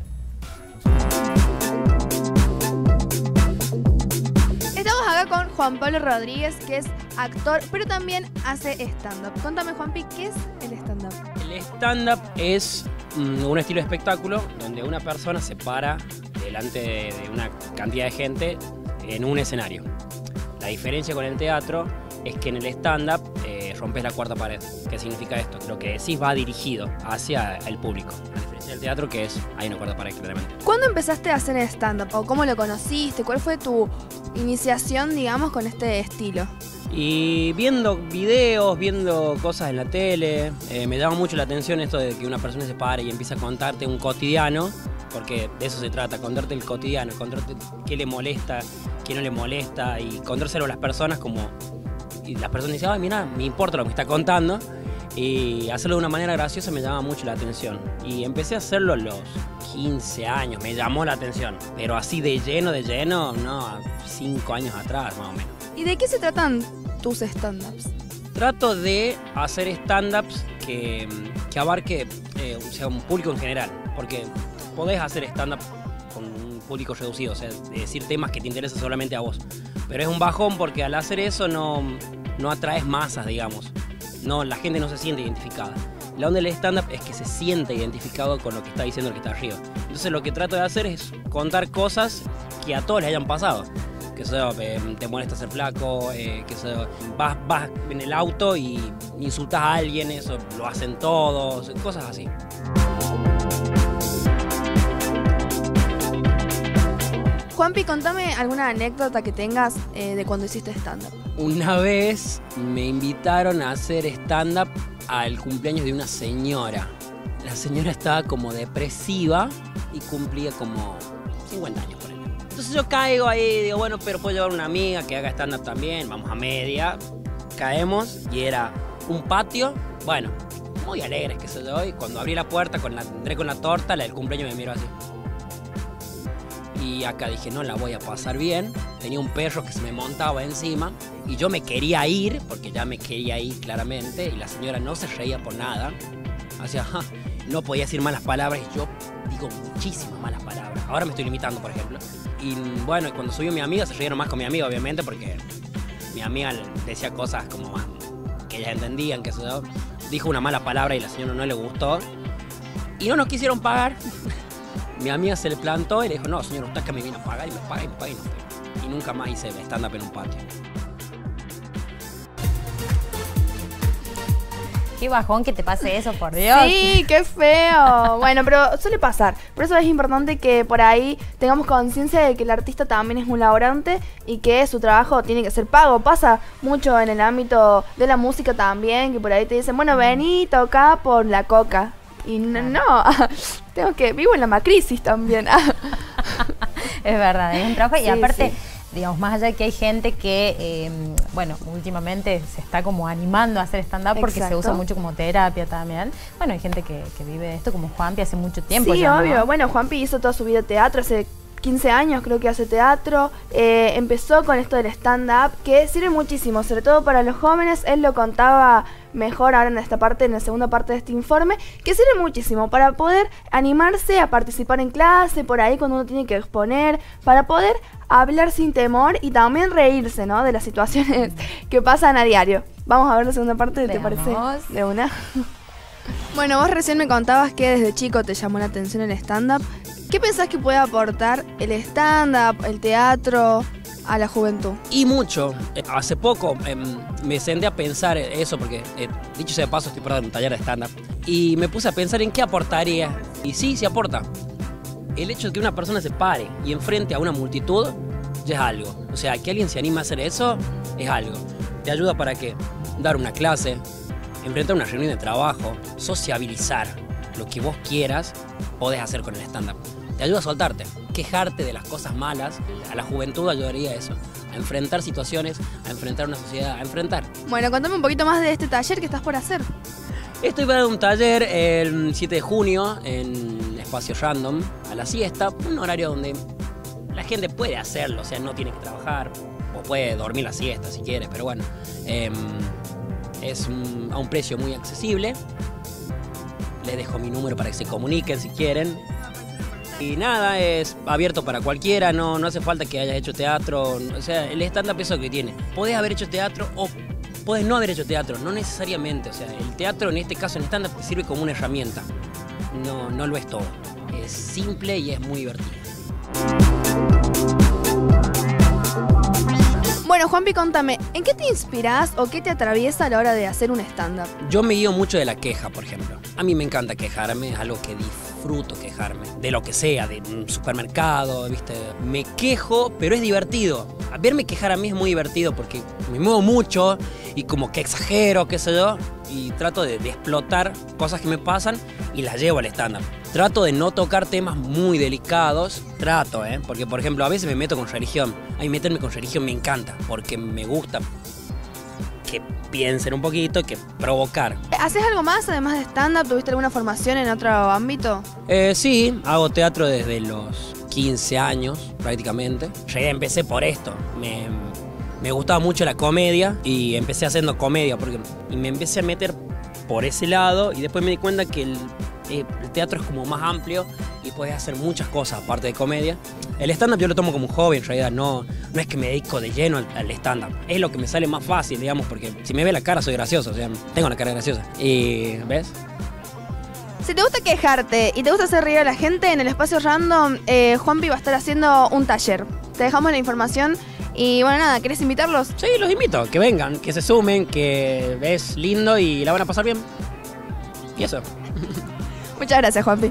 Estamos acá con Juan Pablo Rodríguez, que es actor, pero también hace stand-up. Contame, Juanpi, ¿qué es el stand-up?
El stand-up es mm, un estilo de espectáculo donde una persona se para delante de, de una cantidad de gente en un escenario. La diferencia con el teatro es que en el stand-up eh, rompes la cuarta pared. ¿Qué significa esto? Que lo que decís va dirigido hacia el público. A diferencia del teatro, que es, hay una cuarta pared claramente.
¿Cuándo empezaste a hacer stand-up? ¿O cómo lo conociste? ¿Cuál fue tu iniciación, digamos, con este estilo?
Y viendo videos, viendo cosas en la tele, eh, me llama mucho la atención esto de que una persona se pare y empieza a contarte un cotidiano, porque de eso se trata, contarte el cotidiano, contarte qué le molesta, qué no le molesta, y contárselo a las personas como... Y las personas dicen, ay, mira, me importa lo que me está contando, y hacerlo de una manera graciosa me llama mucho la atención. Y empecé a hacerlo a los quince años, me llamó la atención, pero así de lleno, de lleno, no, cinco años atrás más o menos.
¿Y de qué se tratan tus stand-ups?
Trato de hacer stand-ups que, que abarque eh, o sea, un público en general, porque podés hacer stand-up con un público reducido, o sea, decir temas que te interesan solamente a vos. Pero es un bajón porque al hacer eso no, no atraes masas, digamos. No, la gente no se siente identificada. La onda del stand-up es que se siente identificado con lo que está diciendo el que está arriba. Entonces lo que trato de hacer es contar cosas que a todos les hayan pasado. Que sea, eh, te molesta ser flaco, eh, que sea, vas, vas en el auto y insultas a alguien, eso lo hacen todos, cosas así.
Juanpi, contame alguna anécdota que tengas eh, de cuando hiciste stand-up.
Una vez me invitaron a hacer stand-up al cumpleaños de una señora. La señora estaba como depresiva y cumplía como cincuenta años por ahí. Entonces yo caigo ahí y digo, bueno, pero puedo llevar una amiga que haga stand-up también, vamos a media. Caemos y era un patio, bueno, muy alegres, qué sé yo. Y cuando abrí la puerta, con la, entré con la torta, la del cumpleaños me miró así. Y acá dije, no la voy a pasar bien. Tenía un perro que se me montaba encima y yo me quería ir, porque ya me quería ir claramente, y la señora no se reía por nada. Hacía, ja, no podía decir malas palabras y yo digo muchísimas malas palabras. Ahora me estoy limitando, por ejemplo. Y bueno, cuando subió mi amiga se rieron más con mi amiga, obviamente, porque mi amiga decía cosas como más que ellas entendían, que eso, dijo una mala palabra y la señora no le gustó. Y no nos quisieron pagar. Mi amiga se le plantó y le dijo, no, señor, usted que me viene a pagar y me paga y me paga y me paga. Y nunca más hice stand-up en un patio.
Qué bajón que te pase eso, por Dios.
Sí, qué feo. Bueno, pero suele pasar. Por eso es importante que por ahí tengamos conciencia de que el artista también es un laborante y que su trabajo tiene que ser pago. Pasa mucho en el ámbito de la música también, que por ahí te dicen, bueno, vení, toca por la coca. Y no, no, tengo que, vivo en la macrisis también.
Es verdad, es un trabajo y
Sí,
aparte...
sí.
Digamos, más allá de que hay gente que, eh, bueno, últimamente se está como animando a hacer stand-up porque
Exacto.
se usa mucho como terapia también. Bueno, hay gente que, que vive de esto, como Juanpi, hace mucho tiempo
Sí,
ya, ¿no?
obvio. Bueno, Juanpi hizo toda su vida teatro, hace quince años creo que hace teatro. Eh, empezó con esto del stand-up, que sirve muchísimo, sobre todo para los jóvenes. Él lo contaba mejor ahora en esta parte, en la segunda parte de este informe, que sirve muchísimo para poder animarse a participar en clase, por ahí cuando uno tiene que exponer, para poder hablar sin temor y también reírse, ¿no?, de las situaciones que pasan a diario. Vamos a ver la segunda parte, ¿te
Veamos.
parece? De una. Bueno, vos recién me contabas que desde chico te llamó la atención el stand-up. ¿Qué pensás que puede aportar el stand-up, el teatro, a la juventud?
Y mucho. Eh, Hace poco eh, me senté a pensar eso porque, eh, dicho sea de paso, estoy por dar un taller de stand-up. Y me puse a pensar en qué aportaría. Y sí, sí aporta. El hecho de que una persona se pare y enfrente a una multitud ya es algo. O sea, que alguien se anime a hacer eso es algo. Te ayuda para qué? Dar una clase, enfrentar una reunión de trabajo, sociabilizar. Lo que vos quieras, podés hacer con el stand-up. Te ayuda a soltarte, quejarte de las cosas malas. A la juventud ayudaría eso, a enfrentar situaciones, a enfrentar una sociedad, a enfrentar.
Bueno, contame un poquito más de este taller que estás por hacer.
Estoy para un taller el siete de junio en Espacio Random, a la siesta, un horario donde la gente puede hacerlo, o sea, no tiene que trabajar, o puede dormir la siesta si quieres, pero bueno, eh, es un, a un precio muy accesible. Les dejo mi número para que se comuniquen si quieren. Y nada, es abierto para cualquiera, no, no hace falta que hayas hecho teatro, o sea, el stand-up es lo que tiene. Podés haber hecho teatro o podés no haber hecho teatro, no necesariamente, o sea, el teatro en este caso en stand-up te sirve como una herramienta, no, no lo es todo, es simple y es muy divertido.
Bueno, Juanpi, contame, ¿en qué te inspirás o qué te atraviesa a la hora de hacer un stand-up?
Yo me guío mucho de la queja, por ejemplo. A mí me encanta quejarme, es algo que disfruto quejarme. De lo que sea, de un supermercado, ¿viste? Me quejo, pero es divertido. Verme quejar a mí es muy divertido porque me muevo mucho y como que exagero, qué sé yo, y trato de, de explotar cosas que me pasan y las llevo al stand-up. Trato de no tocar temas muy delicados, trato, ¿eh? Porque, por ejemplo, a veces me meto con religión. A mí meterme con religión me encanta, porque me gusta que piensen un poquito, que provocar.
¿Haces algo más además de stand-up? ¿Tuviste alguna formación en otro ámbito?
Eh, sí, hago teatro desde los quince años, prácticamente. Llegué, empecé por esto. Me, me gustaba mucho la comedia y empecé haciendo comedia, porque y me empecé a meter por ese lado y después me di cuenta que el, eh, el teatro es como más amplio y puedes hacer muchas cosas aparte de comedia. El stand-up yo lo tomo como un hobby, en realidad no, no es que me dedico de lleno al, al stand-up. Es lo que me sale más fácil, digamos, porque si me ve la cara soy gracioso, o sea, tengo la cara graciosa. Y, ¿ves?
Si te gusta quejarte y te gusta hacer reír a la gente, en el Espacio Random, eh, Juanpi va a estar haciendo un taller. Te dejamos la información y bueno, nada, ¿querés invitarlos?
Sí, los invito, que vengan, que se sumen, que es lindo y la van a pasar bien. Y eso.
Muchas gracias, Juanpi.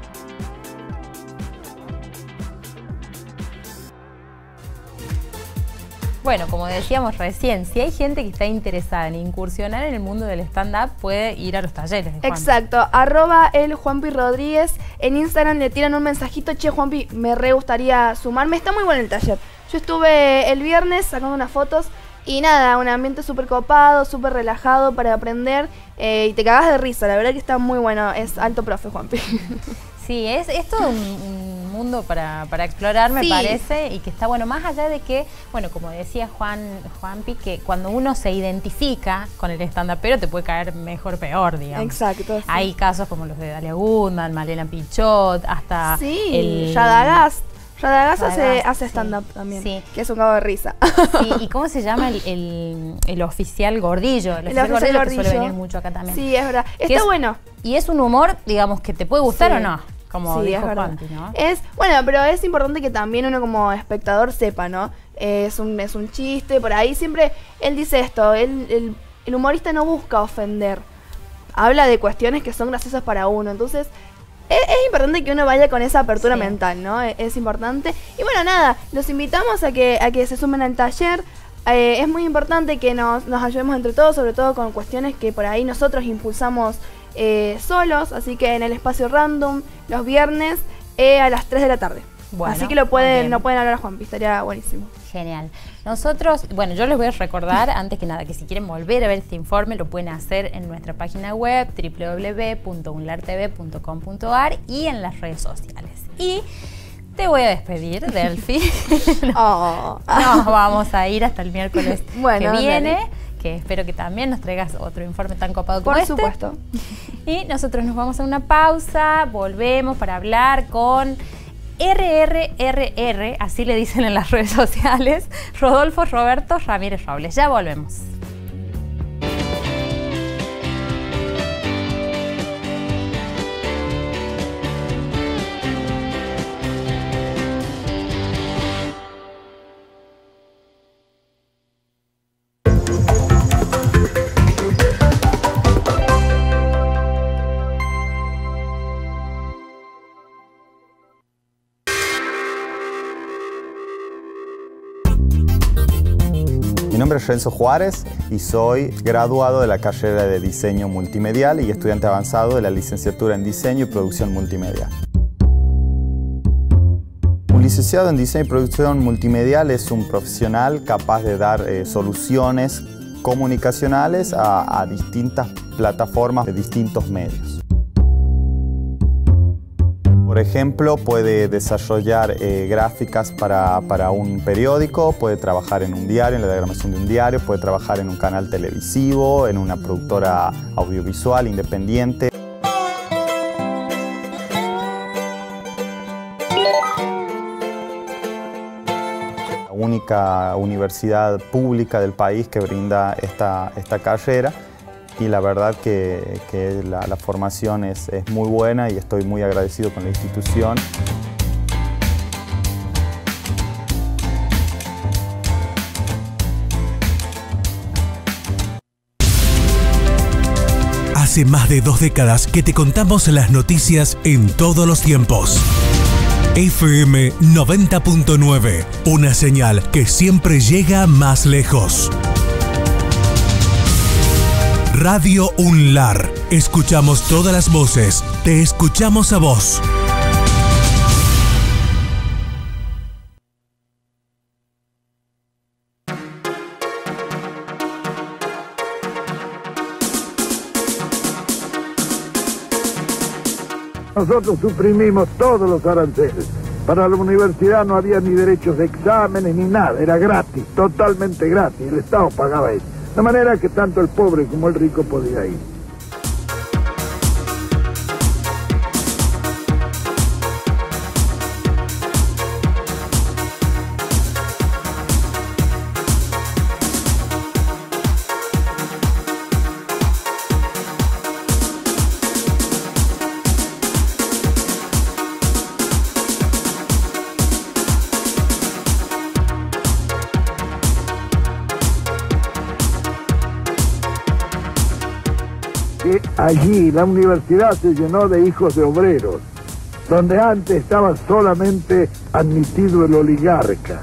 Bueno, como decíamos recién, si hay gente que está interesada en incursionar en el mundo del stand-up, puede ir a los talleres de Juanpi.
Exacto, arroba el Juanpi Rodríguez. En Instagram le tiran un mensajito, che, Juanpi, me re gustaría sumarme. Está muy bueno el taller. Yo estuve el viernes sacando unas fotos y nada, un ambiente súper copado, súper relajado para aprender eh, y te cagás de risa. La verdad que está muy bueno, es alto profe, Juanpi.
Sí, es, es todo un, un mundo para, para explorar, me
Sí.
parece, y que está bueno, más allá de que, bueno, como decía Juan Juanpi, que cuando uno se identifica con el stand-up, pero te puede caer mejor o peor, digamos.
Exacto. Sí.
Hay casos como los de Dalia Goodman, Malena Pichot, hasta
Sí,
el...
Radagast. Radagast hace,
Radagast,
hace
sí.
stand-up también,
Sí.
que es un cago de risa.
Sí, ¿y cómo se llama el, el, el oficial gordillo? El,
El
oficial,
oficial
gordillo, que suele
gordillo.
venir mucho acá también.
Sí, es verdad.
Que
Está
es-
bueno.
Y es un humor, digamos, que te puede gustar
Sí.
o no, como
Sí,
dijo
es verdad.
Juanpi, ¿no?
Es, bueno, pero es importante que también uno como espectador sepa, ¿no? Eh, es, un, es un chiste, por ahí siempre él dice esto, él, el, el humorista no busca ofender, habla de cuestiones que son graciosas para uno, entonces es, es importante que uno vaya con esa apertura
Sí.
mental, ¿no? Es, es importante. Y bueno, nada, los invitamos a que, a que se sumen al taller. Eh, es muy importante que nos, nos ayudemos entre todos, sobre todo con cuestiones que por ahí nosotros impulsamos eh, solos, así que en el espacio random, los viernes eh, a las tres de la tarde.
Bueno,
así que lo pueden,
bien.
lo pueden hablar a Juanpi, estaría buenísimo.
Genial. Nosotros, bueno, yo les voy a recordar, antes que nada, que si quieren volver a ver este informe, lo pueden hacer en nuestra página web, doble u doble u doble u punto unlartv punto com punto a r, y en las redes sociales. Y te voy a despedir, Delphi.
Oh.
Nos vamos a ir hasta el miércoles
Bueno,
que viene,
dale.
que espero que también nos traigas otro informe tan copado como
Por
este.
supuesto.
Y nosotros nos vamos a una pausa, volvemos para hablar con R R R R, así le dicen en las redes sociales, Rodolfo Roberto Ramírez Robles. Ya volvemos.
Mi nombre es Renzo Juárez y soy graduado de la carrera de Diseño Multimedial y estudiante avanzado de la licenciatura en Diseño y Producción Multimedial. Un licenciado en Diseño y Producción Multimedial es un profesional capaz de dar eh, soluciones comunicacionales a, a distintas plataformas de distintos medios. Por ejemplo, puede desarrollar eh, gráficas para, para un periódico, puede trabajar en un diario, en la diagramación de un diario, puede trabajar en un canal televisivo, en una productora audiovisual independiente. La única universidad pública del país que brinda esta, esta carrera. Y la verdad que, que la, la formación es, es muy buena y estoy muy agradecido con la institución.
Hace más de dos décadas que te contamos las noticias en todos los tiempos. F M noventa punto nueve, una señal que siempre llega más lejos. Radio UNLAR. Escuchamos todas las voces. Te escuchamos a vos.
Nosotros suprimimos todos los aranceles. Para la universidad no había ni derechos de exámenes ni nada. Era gratis, totalmente gratis. El Estado pagaba eso. De manera que tanto el pobre como el rico podía ir. Que allí la universidad se llenó de hijos de obreros, donde antes estaba solamente admitido el oligarca.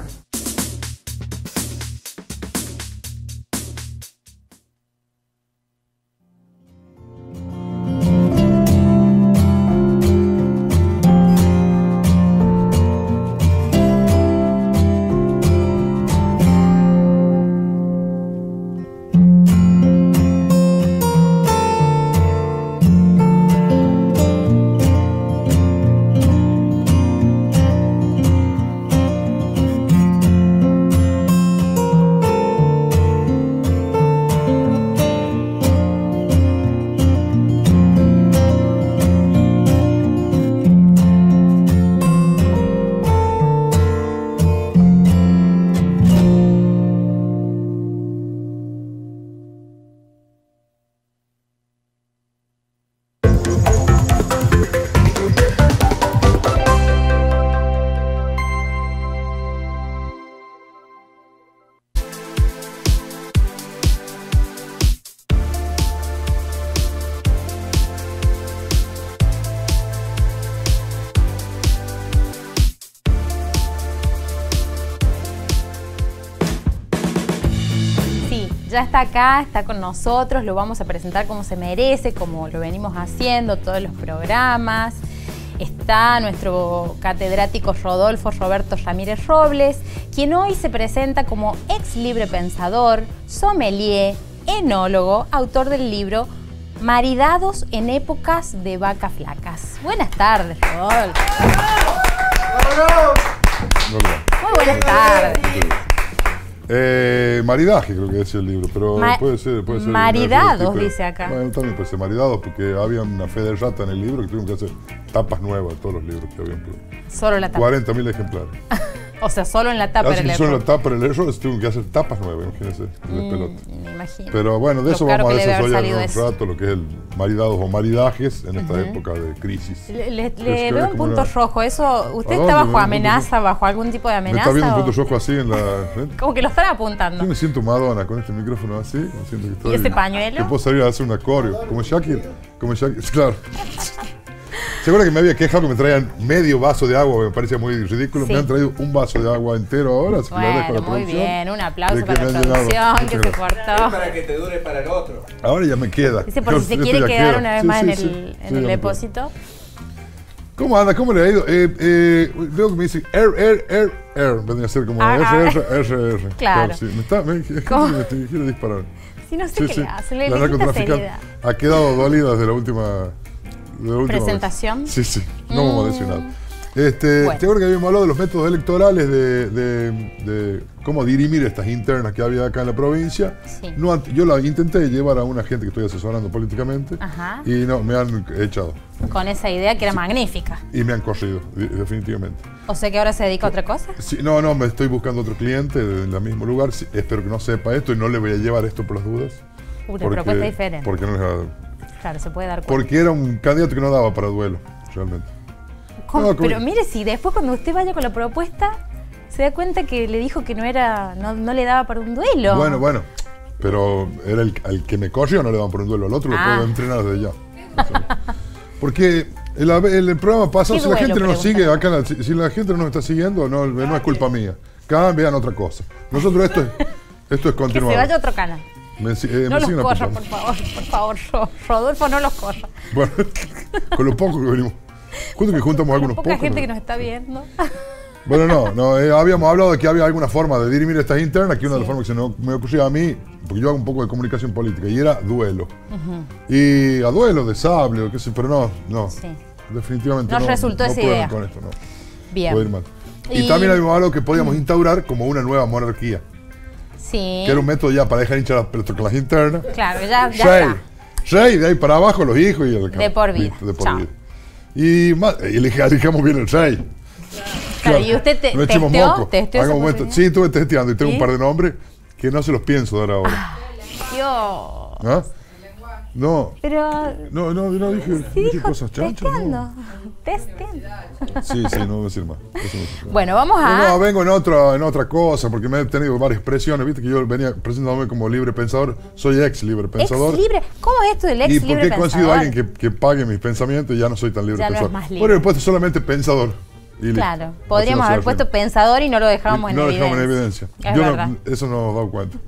ya está acá, está con nosotros, lo vamos a presentar como se merece, como lo venimos haciendo, todos los programas. Está nuestro catedrático Rodolfo Roberto Ramírez Robles, quien hoy se presenta como ex libre pensador, sommelier, enólogo, autor del libro Maridados en épocas de vacas flacas. Buenas tardes, Rodolfo. Muy buenas tardes.
Eh, maridaje creo que decía el libro, pero
Ma
puede ser, puede ser
maridados,
tipo,
dice acá.
Bueno, también puede ser maridados, porque había una fe de rata en el libro que tuvimos que hacer tapas nuevas de todos los libros que habían.
Solo la tapa.
cuarenta mil ejemplares.
O sea, solo en la tapa
Así
era el
solo en
error.
la tapa era el error, tuvimos que hacer tapas nuevas, imagínense, de
Mm,
pelota.
me imagino.
Pero bueno, de
Lo
eso
caro
vamos a
que debe haber
desarrollar en
salido
un
eso.
rato lo que es el maridados o maridajes en esta
Ujú.
época de crisis.
Le, le-
Es
le
que
veo
es
un
como
punto
una-
rojo. Eso, ¿usted
¿A
está
dónde?
bajo
¿Me ve un punto
amenaza, bajo algún tipo de
¿Me
amenaza?
está viendo un
o-
punto rojo así en la frente?
Como que lo están apuntando.
Yo me siento Madonna con este micrófono así, me siento que estoy...
ese pañuelo?
Que puedo salir a hacer un acorio, como Shakira, como Shakira, claro. ¿Se acuerdan que me había quejado que me traían medio vaso de agua? Me parecía muy ridículo.
Sí.
Me han traído un vaso de agua entero ahora, así que le agradezco a la
Bueno, muy
producción.
bien. Un aplauso
de que
para
me
la
han llenado.
producción
Muchas
que se
gracias.
portó.
Para que te dure para el otro.
Ahora ya me queda.
Dice, por si se
Esto
quiere
ya
quedar
queda.
una vez
Sí,
más
sí,
en el,
sí.
en
Sí,
el
ya me queda.
depósito.
¿Cómo anda? ¿Cómo le ha ido? Eh, eh, veo que me dice R, R, R, R. Vendría a ser como
Ah,
R,
ah.
R, R, R.
Claro.
sí. Me está, me, es
¿Cómo?
que me, te- quiere disparar.
Sí, no sé qué le hace, le-
La
le quita
narcotraficante
seriedad.
ha quedado dolida desde la última, de la última
¿Presentación?
vez. Sí, sí. No vamos a decir
Mm.
nada. Este,
Bueno.
Te acuerdas que habíamos hablado de los métodos electorales, de, de, de cómo dirimir estas internas que había acá en la provincia.
Sí.
No, ant- yo la intenté llevar a una gente que estoy asesorando políticamente
Ajá.
y no, me han echado.
Con esa idea que era magnífica.
Y me han corrido, de- definitivamente.
O sea que ahora se dedica a otra cosa.
Sí, no, no, me estoy buscando otro cliente en el mismo lugar. Sí, espero que no sepa esto y no le voy a llevar esto por las dudas.
Una propuesta diferente.
Porque, no les ha-
Claro, se puede dar cuenta.
porque era un candidato que no daba para duelo, realmente.
¿Cómo?
No, como-
Pero mire, si después cuando usted vaya con la propuesta, se da cuenta que le dijo que no era, no, no le daba para un duelo.
Bueno, bueno. Pero era el, al que me corrió no le daban por un duelo, al otro
Ah.
lo puedo entrenar desde ya. O sea, porque el, el programa pasado,
¿Qué
si la
duelo,
gente no nos
pregunta?
sigue, acá, en la- si, si la gente no nos está siguiendo, no, no es culpa mía. Cada vez vean otra cosa. Nosotros esto es, esto es
que
continuado.
se vaya a otro canal.
Me, si- eh,
No
me
los
siguen
corra,
apuntando.
por favor, por favor, Ro- Rodolfo, no los corra.
Bueno, con lo poco que venimos. Justo que juntamos algunos
Poca
pocos.
gente
¿no?
que nos está viendo.
Bueno, no, no eh, habíamos hablado de que había alguna forma de dirimir estas internas, que una de las formas que se me, me ocurría a mí, porque yo hago un poco de comunicación política, y era duelo.
Ujú.
Y a duelo, de sable, o qué sé, pero no, no.
Sí.
Definitivamente
No
no.
resultó
no
esa
puedo
idea.
con esto, no.
Bien.
Puede ir mal. Y,
Y-
también habíamos hablado que podíamos instaurar como una nueva monarquía,
Sí.
que era un método ya para dejar hinchar las pelotas con las internas.
Claro, ya, ya
Rey,
está.
rey, de ahí para abajo los hijos y el
De por vida.
Listo, de por
Chao.
vida. Y, más, y elige- elijamos bien el rey.
Claro, y usted te,
No echemos
testeó,
moco.
testeó esa
Hagamos momento.
posibilidad.
Sí, estuve testeando y tengo
¿Sí?
un par de nombres que no se los pienso dar ahora.
Dios.
¿Ah? No,
Pero
no, no, no dije,
sí
dije
dijo
cosas chanchas.
testeando. Testeando.
Sí, sí, no voy a decir más. Eso no se puede.
Bueno, vamos
No,
a...
no, vengo en otra, en otra cosa, porque me he tenido varias presiones. Viste que yo venía presentándome como libre pensador. Soy ex libre pensador.
Ex libre. ¿Cómo es esto del ex
y
libre
porque he conseguido
pensador?
alguien que, que pague mis pensamientos y ya no soy tan libre
Ya no es
pensador.
más libre.
Bueno, he puesto solamente pensador. Y listo.
Claro,
Así
podríamos
no se
haber
hace.
puesto pensador y no lo dejábamos en
no lo
evidencia.
dejamos en evidencia.
Es
Yo
verdad.
no, eso no he dado cuenta.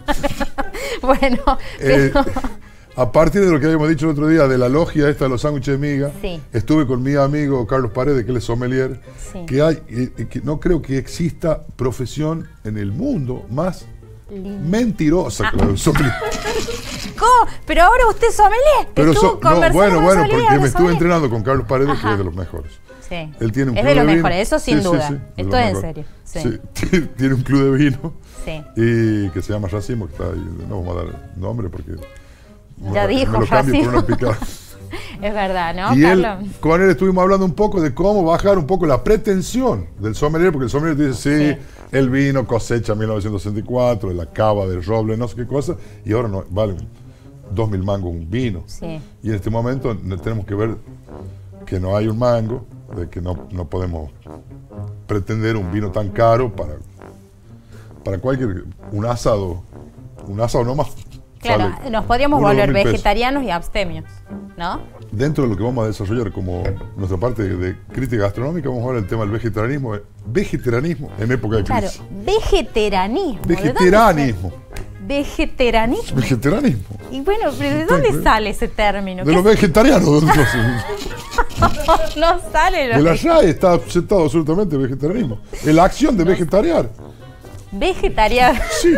Bueno,
Eh,
pero...
a partir de lo que habíamos dicho el otro día de la logia esta de los sándwiches de miga,
Sí.
estuve con mi amigo Carlos Paredes, que él es sommelier,
Sí.
que hay, eh, eh, que no creo que exista profesión en el mundo más
Lindo.
mentirosa que la
Ah.
del sommelier.
¿Cómo? Pero ahora usted es sommelier.
Pero
Estuvo
so- no,
conversando
bueno,
con
bueno,
sommelier,
porque
ahora
me estuve
sommelier.
entrenando con Carlos Paredes, que
Ajá.
es de los mejores.
Sí.
Él tiene un
Es
club
de los
vino.
mejores, eso sin
Sí, sí,
duda.
sí, de
Esto
los
es en
mejores.
serio. Sí.
Sí, tiene un club de vino.
Sí.
Y que se llama Racimo, que está ahí. No vamos a dar nombre porque.
Ya
me-
dijo
me lo cambio por
Racimo.
una picada.
Es verdad, ¿no,
Y él,
Carlos?
con él estuvimos hablando un poco de cómo bajar un poco la pretensión del sommelier, porque el sommelier dice, sí,
Sí.
el vino cosecha mil novecientos sesenta y cuatro, la cava del roble, no sé qué cosa, y ahora no, vale dos mil mangos un vino.
Sí.
Y en este momento no- tenemos que ver que no hay un mango, de que no, no podemos pretender un vino tan caro para, para cualquier, un asado, un asado no más.
Claro,
sale
nos podríamos
uno o dos
volver
mil pesos.
vegetarianos y abstemios, ¿no?
Dentro de lo que vamos a desarrollar como nuestra parte de, de crítica gastronómica, vamos a hablar del tema del vegetarianismo. Vegetarianismo en época de
Claro,
crisis.
vegetarianismo. ¿de dónde
Vegetarianismo.
se- Vegetarianismo.
Vegetarianismo.
Y bueno, ¿pero de dónde
¿Qué?
sale ese término?
De los vegetarianos.
No sale.
De la R A E está aceptado absolutamente el vegetarianismo. Es la acción de vegetariar.
Vegetariano.
Sí.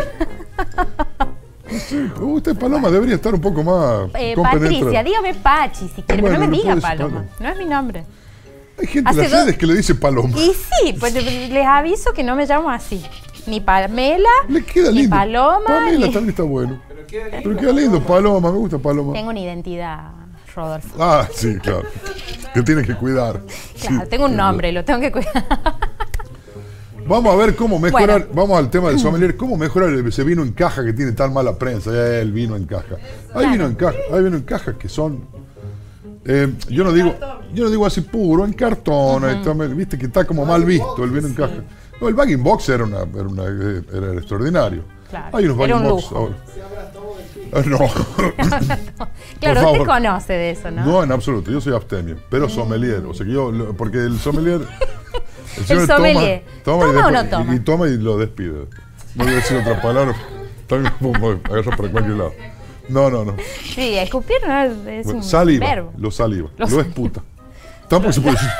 Sí. Usted, Paloma, debería estar un poco más
Eh,
compenetrada.
Patricia, dígame Pachi si quiere,
Bueno,
pero no me
no
diga
puede ser
Paloma.
Paloma.
No es mi nombre.
Hay gente en
Hace
las
dos-
redes que le dice Paloma.
Y sí, pues les aviso que no me llamo así. Ni Pamela,
Le queda
ni
lindo.
Paloma.
Pamela
ni-
también está bueno. Pero queda lindo, Paloma, me gusta Paloma.
Tengo una identidad, Rodolfo.
Ah, sí, claro. Que tiene que cuidar.
Claro,
Sí.
tengo un nombre, lo tengo que cuidar.
Vamos a ver cómo mejorar,
Bueno.
vamos al tema del sommelier, cómo mejorar ese vino en caja que tiene tan mala prensa, eh, el vino en caja. Hay
Claro.
vino en caja, hay vino en caja que son, eh, yo no digo, yo no digo así puro, en cartón, ahí está, viste que está como mal visto el vino en caja. No, el bag in box era una, era, una- era extraordinario.
Claro,
Hay unos bag
era
in
un
box
lujo.
ahora. Ah, no.
Claro,
Por
usted
favor.
conoce de eso, ¿no?
No, en absoluto, yo soy abstemio, pero sommelier, o sea que yo, lo- porque el sommelier... señor
sommelier, ¿toma
y
o
después-
no toma?
Y, y toma y lo despide. No voy a decir otra palabra, también me agarra para cualquier lado. No, no, no.
Sí, escupir no es, es
Bueno,
un
saliva,
verbo.
lo saliva,
Lo
lo,
sal-
es puta. Tampoco se puede decir.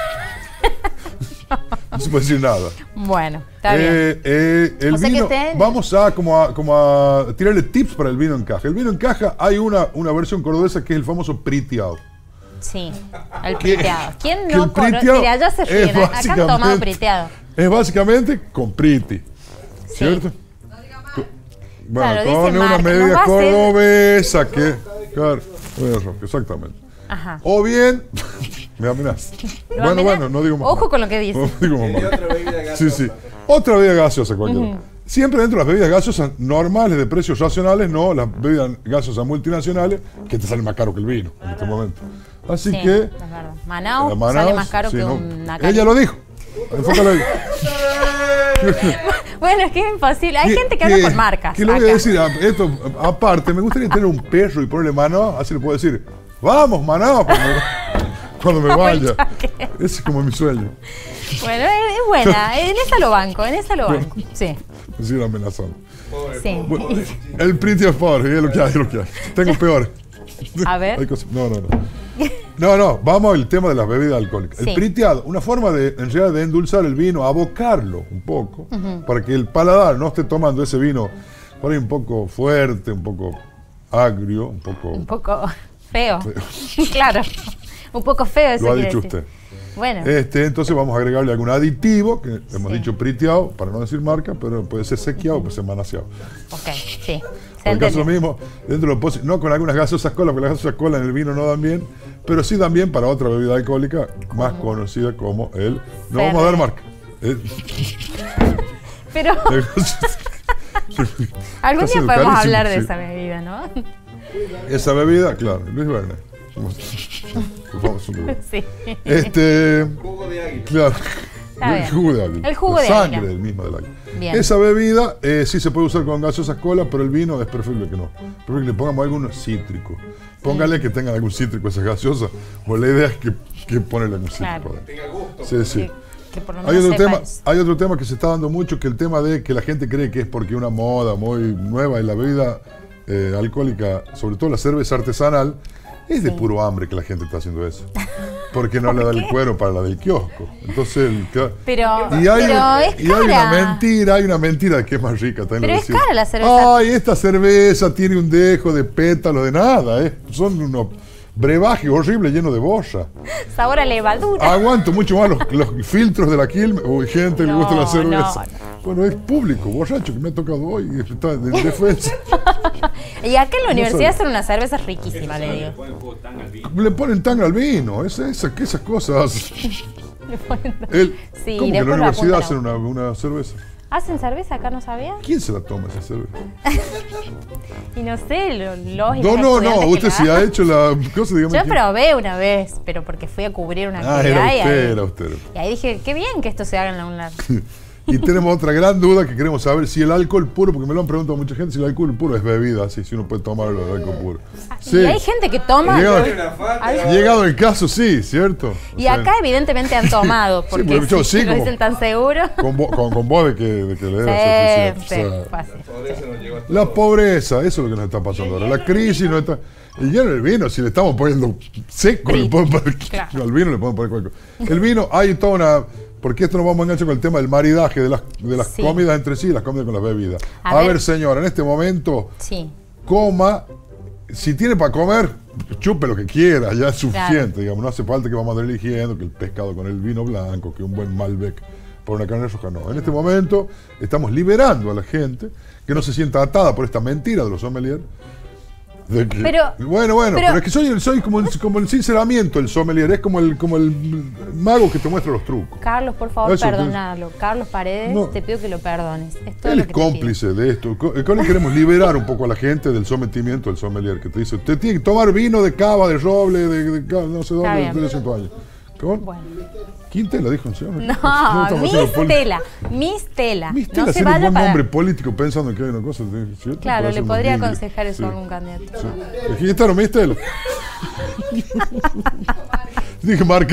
No se puede decir nada.
Bueno, está bien.
Eh, eh, el
O sea que
vino,
este-
vamos a como, a como a tirarle tips para el vino en caja. El vino en caja hay una, una versión cordobesa que es el famoso priteado.
Sí, el
que-
priteado. ¿Quién
que
no
el
conoce?
priteado
Mira, ya se
es
ríen. Acá han tomado
básicamente-
priteado.
Es básicamente con priti, ¿cierto? Bueno,
Claro, dice
con una
marca,
medida
nos va a hacer-
cordobesa que... Claro, eso, exactamente.
Ajá.
O bien... Me amenazas.
¿Lo
Bueno,
amenaza?
bueno, no digo más.
Ojo con lo que dice.
No digo más. Sí, sí. Otra bebida gaseosa cualquiera.
Ujú.
Siempre dentro de las bebidas gaseosas normales, de precios racionales, no las bebidas gaseosas multinacionales, que te salen más caro que el vino en este momento. Así
Sí,
que...
es verdad. Manaus,
la Manaus,
sale más caro
sí,
que
no.
una
Ella lo dijo. Enfócala ahí.
Bueno, es que es imposible. Hay
Que-
gente que habla
que-
por marcas.
Que le voy a
acá.
decir, a- esto, aparte, me gustaría tener un perro y ponerle mano, así le puedo decir, vamos, Manaus, cuando me, cuando me vaya. Ese es como mi sueño.
Bueno, es, es buena. En esa lo banco, en esa lo banco. Sí,
Me siguen amenazando.
sí.
Bueno, el Pretty es pobre, es lo que hay, es lo que hay. Tengo peores.
A ver.
Hay cosas- No, no, no. No, no, vamos al tema de las bebidas alcohólicas.
Sí.
El priteado, una forma de, en realidad, de endulzar el vino, abocarlo un poco,
Ujú.
para que el paladar no esté tomando ese vino por ahí un poco fuerte, un poco agrio, un poco...
Un poco feo. Claro. Un poco feo eso
Lo ha
quiere
dicho
decir.
usted.
Bueno.
Este, entonces vamos a agregarle algún aditivo, que hemos dicho priteado, para no decir marca, pero puede ser sequeado, puede ser manaseado.
Ok, sí. Se
En el caso
entendió.
mismo, dentro de lo posi- no con algunas gaseosas cola, porque las gaseosas cola en el vino no dan bien, pero sí dan bien para otra bebida alcohólica más conocida como el... No
Fernet.
vamos a dar marca. El-
Pero
el-
algún
Está
día
siendo
podemos
carísimo,
hablar de
sí.
esa bebida, ¿no?
Esa bebida, claro, Luis Verne.
Sí.
Este. Claro.
Está bien.
El jugo de águila.
El jugo
La
de
sangre
águila.
del mismo del águila.
Bien.
Esa bebida eh, sí se puede usar con gaseosas cola, pero el vino es preferible que no. Preferible que le pongamos algún cítrico. Póngale que tengan algún cítrico esas gaseosas, o la idea es que, que ponerle algún cítrico.
Claro.
adentro. Sí, sí.
Que- que por lo
Hay
menos
otro,
sepa
tema,
eso.
hay otro tema que se está dando mucho, que el tema de que la gente cree que es porque una moda muy nueva y la bebida eh, alcohólica, sobre todo la cerveza artesanal, es de puro hambre que la gente está haciendo eso. Porque no le da el cuero para la del kiosco. Entonces, el, ca-
Pero,
y hay,
pero es
y hay una
cara.
mentira, hay una mentira de que es más rica. También
Pero
lo
es
decía.
cara la cerveza.
Ay, esta cerveza tiene un dejo de pétalo de nada. ¿eh? Son unos brebajes horribles llenos de boya.
Sabor a levadura.
Aguanto mucho más los, los filtros de la Quilmes. Uy, gente que le gusta la
No,
cerveza.
no,
Bueno, es público, borracho, que me ha tocado hoy y está en defensa.
Y acá en la
No
universidad
sabía.
hacen unas cervezas riquísimas, le digo.
Le ponen tanga al vino, es esa, que esas cosas. El,
Sí,
¿Cómo que en
después
la
lo
universidad
apuntan a
hacen una, una cerveza?
¿Hacen cerveza acá, no sabía?
¿Quién se la toma esa cerveza?
Y no sé, lo, lógico.
No, no, no, usted
sí
sí ha hecho la cosa, digamos.
Yo
que-
probé una vez, pero porque fui a cubrir una
Ah,
actividad
era
y,
usted,
ahí,
era usted.
y ahí dije, qué bien que esto se haga en la UNLAR.
Y tenemos otra gran duda que queremos saber si el alcohol puro, porque me lo han preguntado mucha gente, si el alcohol puro es bebida, sí, si uno puede tomar el alcohol puro. Sí.
Y hay gente que toma.
Llegado,
¿Hay?
llegado el caso, sí, ¿cierto?
Y o sea, acá evidentemente han tomado, porque sí, porque
sí,
si lo dicen tan seguro.
Con, con, con vos de que, de que le
des
sí,
sí,
o sea,
fácil.
La pobreza, eso es lo que nos está pasando ahora. La crisis no está. Y ya en el vino, si le estamos poniendo seco, le podemos poner, claro. Al vino le podemos poner cualquier cosa. El vino, hay toda una. Porque esto nos vamos a enganchar con el tema del maridaje de las, de las sí. comidas entre sí y las comidas con las bebidas. A, a ver, ver, señora, en este momento,
sí.
coma. Si tiene para comer, chupe lo que quiera, ya es suficiente. Claro. Digamos, no hace falta que vamos a ir eligiendo que el pescado con el vino blanco, que un buen Malbec por una carne roja, no. En este momento estamos liberando a la gente que no se sienta atada por esta mentira de los sommeliers. De que,
pero,
bueno, bueno, pero, pero es que soy, soy como, el, como el sinceramiento el sommelier, es como el, como el mago que te muestra los trucos.
Carlos, por favor, eso, perdonalo. Pues, Carlos Paredes, no, te pido que lo perdones. Es todo
él
lo
es
que
cómplice de esto. Con él queremos liberar un poco a la gente del sometimiento del sommelier, que te dice, usted tiene que tomar vino de cava, de roble, de, de no sé dónde, de trescientos años. ¿Cómo? Bueno. Quintela dijo un señor.
No, no Mistela, Mistela.
Mistela
no
se vaya un buen para... nombre político pensando en que hay una cosa, ¿cierto?
Claro, le podría aconsejar eso sí. a algún candidato.
Sí. Aquí está, ¿no, Mistela? Dije marca.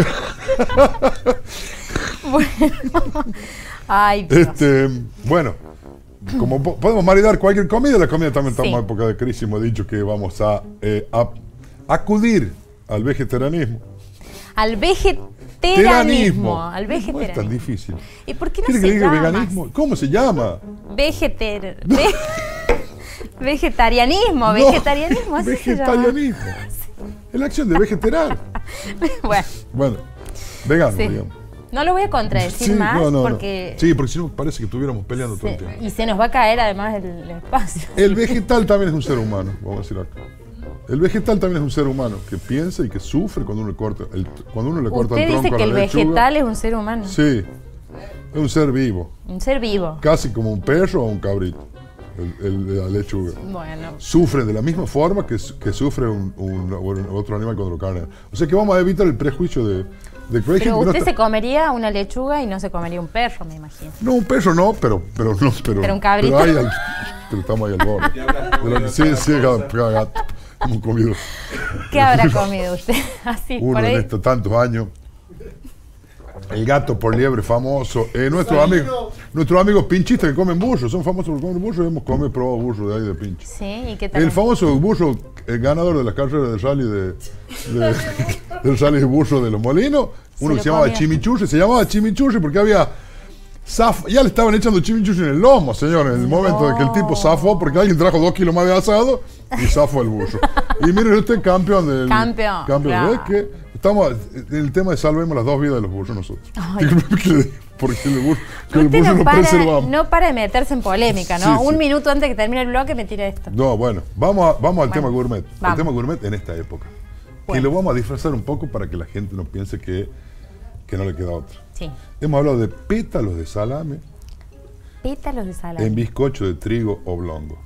Bueno. Ay, Dios.
Este, bueno, como po podemos maridar cualquier comida, la comida también estamos sí. en época de crisis, hemos dicho que vamos a, eh, a acudir al vegetarianismo.
Al vegetarianismo. Teranismo. Al vegetarianismo.
No es tan difícil.
¿Y por qué no
¿Quiere
se
que diga
llama?
Veganismo? ¿Cómo se llama?
Vegeter... Ve... vegetarianismo. No, vegetarianismo. Así
vegetarianismo.
Se llama.
Es la acción de vegetar.
Bueno.
Bueno. Vegano,
sí.
digamos.
No lo voy a contradecir
sí,
más
no, no,
porque...
No. Sí, porque si no parece que estuviéramos peleando
se,
todo el tiempo.
Y se nos va a caer además el, el espacio.
El vegetal también es un ser humano, vamos a decir acá. El vegetal también es un ser humano que piensa y que sufre cuando uno le corta el, cuando uno le corta el tronco a la lechuga.
Usted dice que el vegetal es un ser humano.
Sí, es un ser vivo.
Un ser vivo.
Casi como un perro o un cabrito, el, el, la lechuga.
Bueno.
Sufre de la misma forma que, que sufre un, un, un, otro animal cuando lo cargan. O sea que vamos a evitar el prejuicio de... de
pero usted no se comería una lechuga y no se comiría un perro, me imagino.
No, un perro no, pero... Pero, no, pero,
pero un cabrito.
Pero, hay al, pero estamos ahí al borde. De lo que sí, sí, cada gato. Hemos comido.
¿Qué habrá comido usted? Así,
uno
por ahí.
En estos tantos años. El gato por liebre famoso. Eh, nuestros amigos, nuestros amigos pinchistas que comen burro, son famosos por comer burro, hemos comido probado burro de ahí de pinche.
Sí, ¿y qué tal?
El famoso burro, el ganador de las carreras de rally de, de del rally de burro de los Molinos, uno que se llamaba Chimichurri, se llamaba Chimichurri porque había Zaf, ya le estaban echando chimichurri en el lomo, señor, en el momento no. de que el tipo zafó, porque alguien trajo dos kilos más de asado y zafó el burro. Y miren usted, campeón del...
Campeón,
campeón
claro.
Es que estamos en el tema de salvemos las dos vidas de los burros nosotros. Porque el burro, que el burro
no,
lo
para,
preservamos.
no para de meterse en polémica, ¿no?
Sí,
Un
sí.
minuto antes de que termine el bloque me tira esto.
No, bueno, vamos, a, vamos al
bueno,
tema gourmet.
Vamos.
El tema gourmet en esta época.
Bueno.
Y lo vamos a disfrazar un poco para que la gente no piense que, que no le queda otra.
Sí.
Hemos hablado de pétalos de salame.
Pétalos de salame.
En bizcocho de trigo oblongo.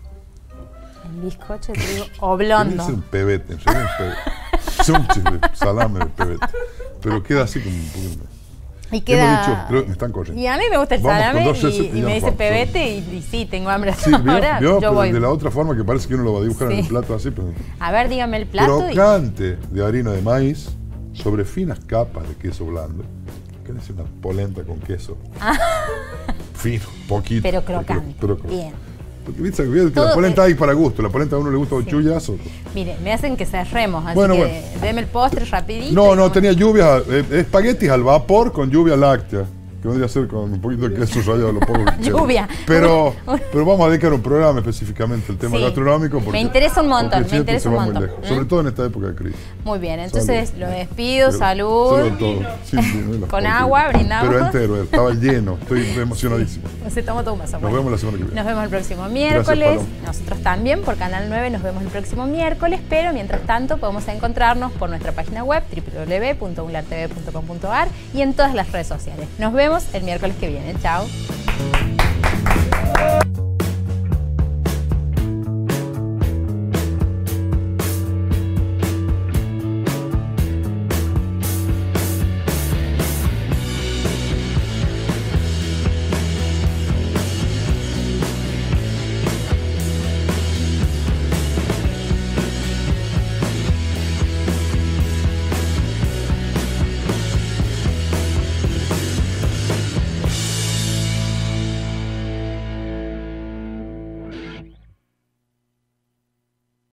En bizcocho de trigo oblongo.
Es un pebete, en realidad es un pebete. Es un chile, salame de pebete. Pero queda así como un poquito.
Y queda...
Hemos dicho, creo que me están corriendo.
Y a mí me gusta el
Vamos
salame y,
y,
y me dice
vamos,
pebete y, y sí, tengo hambre.
Sí, vio,
ahora
vio,
yo
pero
voy.
de la otra forma que parece que uno lo va a dibujar sí. en el plato así. Pero...
A ver, dígame el plato.
Crocante y... de harina de maíz sobre finas capas de queso blando. ¿Qué dice? Una polenta con queso. Ah. Fino, poquito.
Pero crocante.
Pero, pero,
bien.
Porque viste que la polenta hay para gusto. La polenta a uno le gusta sí. chullazo.
Mire, me hacen que cerremos, así
bueno,
que
bueno.
deme el postre rapidito.
No, no, tenía lluvias, eh, espaguetis al vapor con lluvia láctea. Que vendría a ser con un poquito de queso rallado, lo poco que
lluvia.
Pero, pero vamos a dedicar un programa específicamente al tema sí. gastronómico. Porque,
me interesa un montón, me interesa un montón.
¿Mm? Sobre todo en esta época de crisis.
Muy bien, entonces salud. Lo despido, salud.
Salud todo. Sí, sí, no
con agua, brindamos.
Pero entero, estaba lleno, estoy emocionadísimo.
Se tomó todo un vaso.
Nos
bueno.
vemos la semana que viene.
Nos vemos el próximo miércoles.
Gracias,
nosotros también por Canal nueve nos vemos el próximo miércoles, pero mientras tanto podemos encontrarnos por nuestra página web w w w punto unlar t v punto com punto a r y en todas las redes sociales. Nos vemos el miércoles que viene. Chao.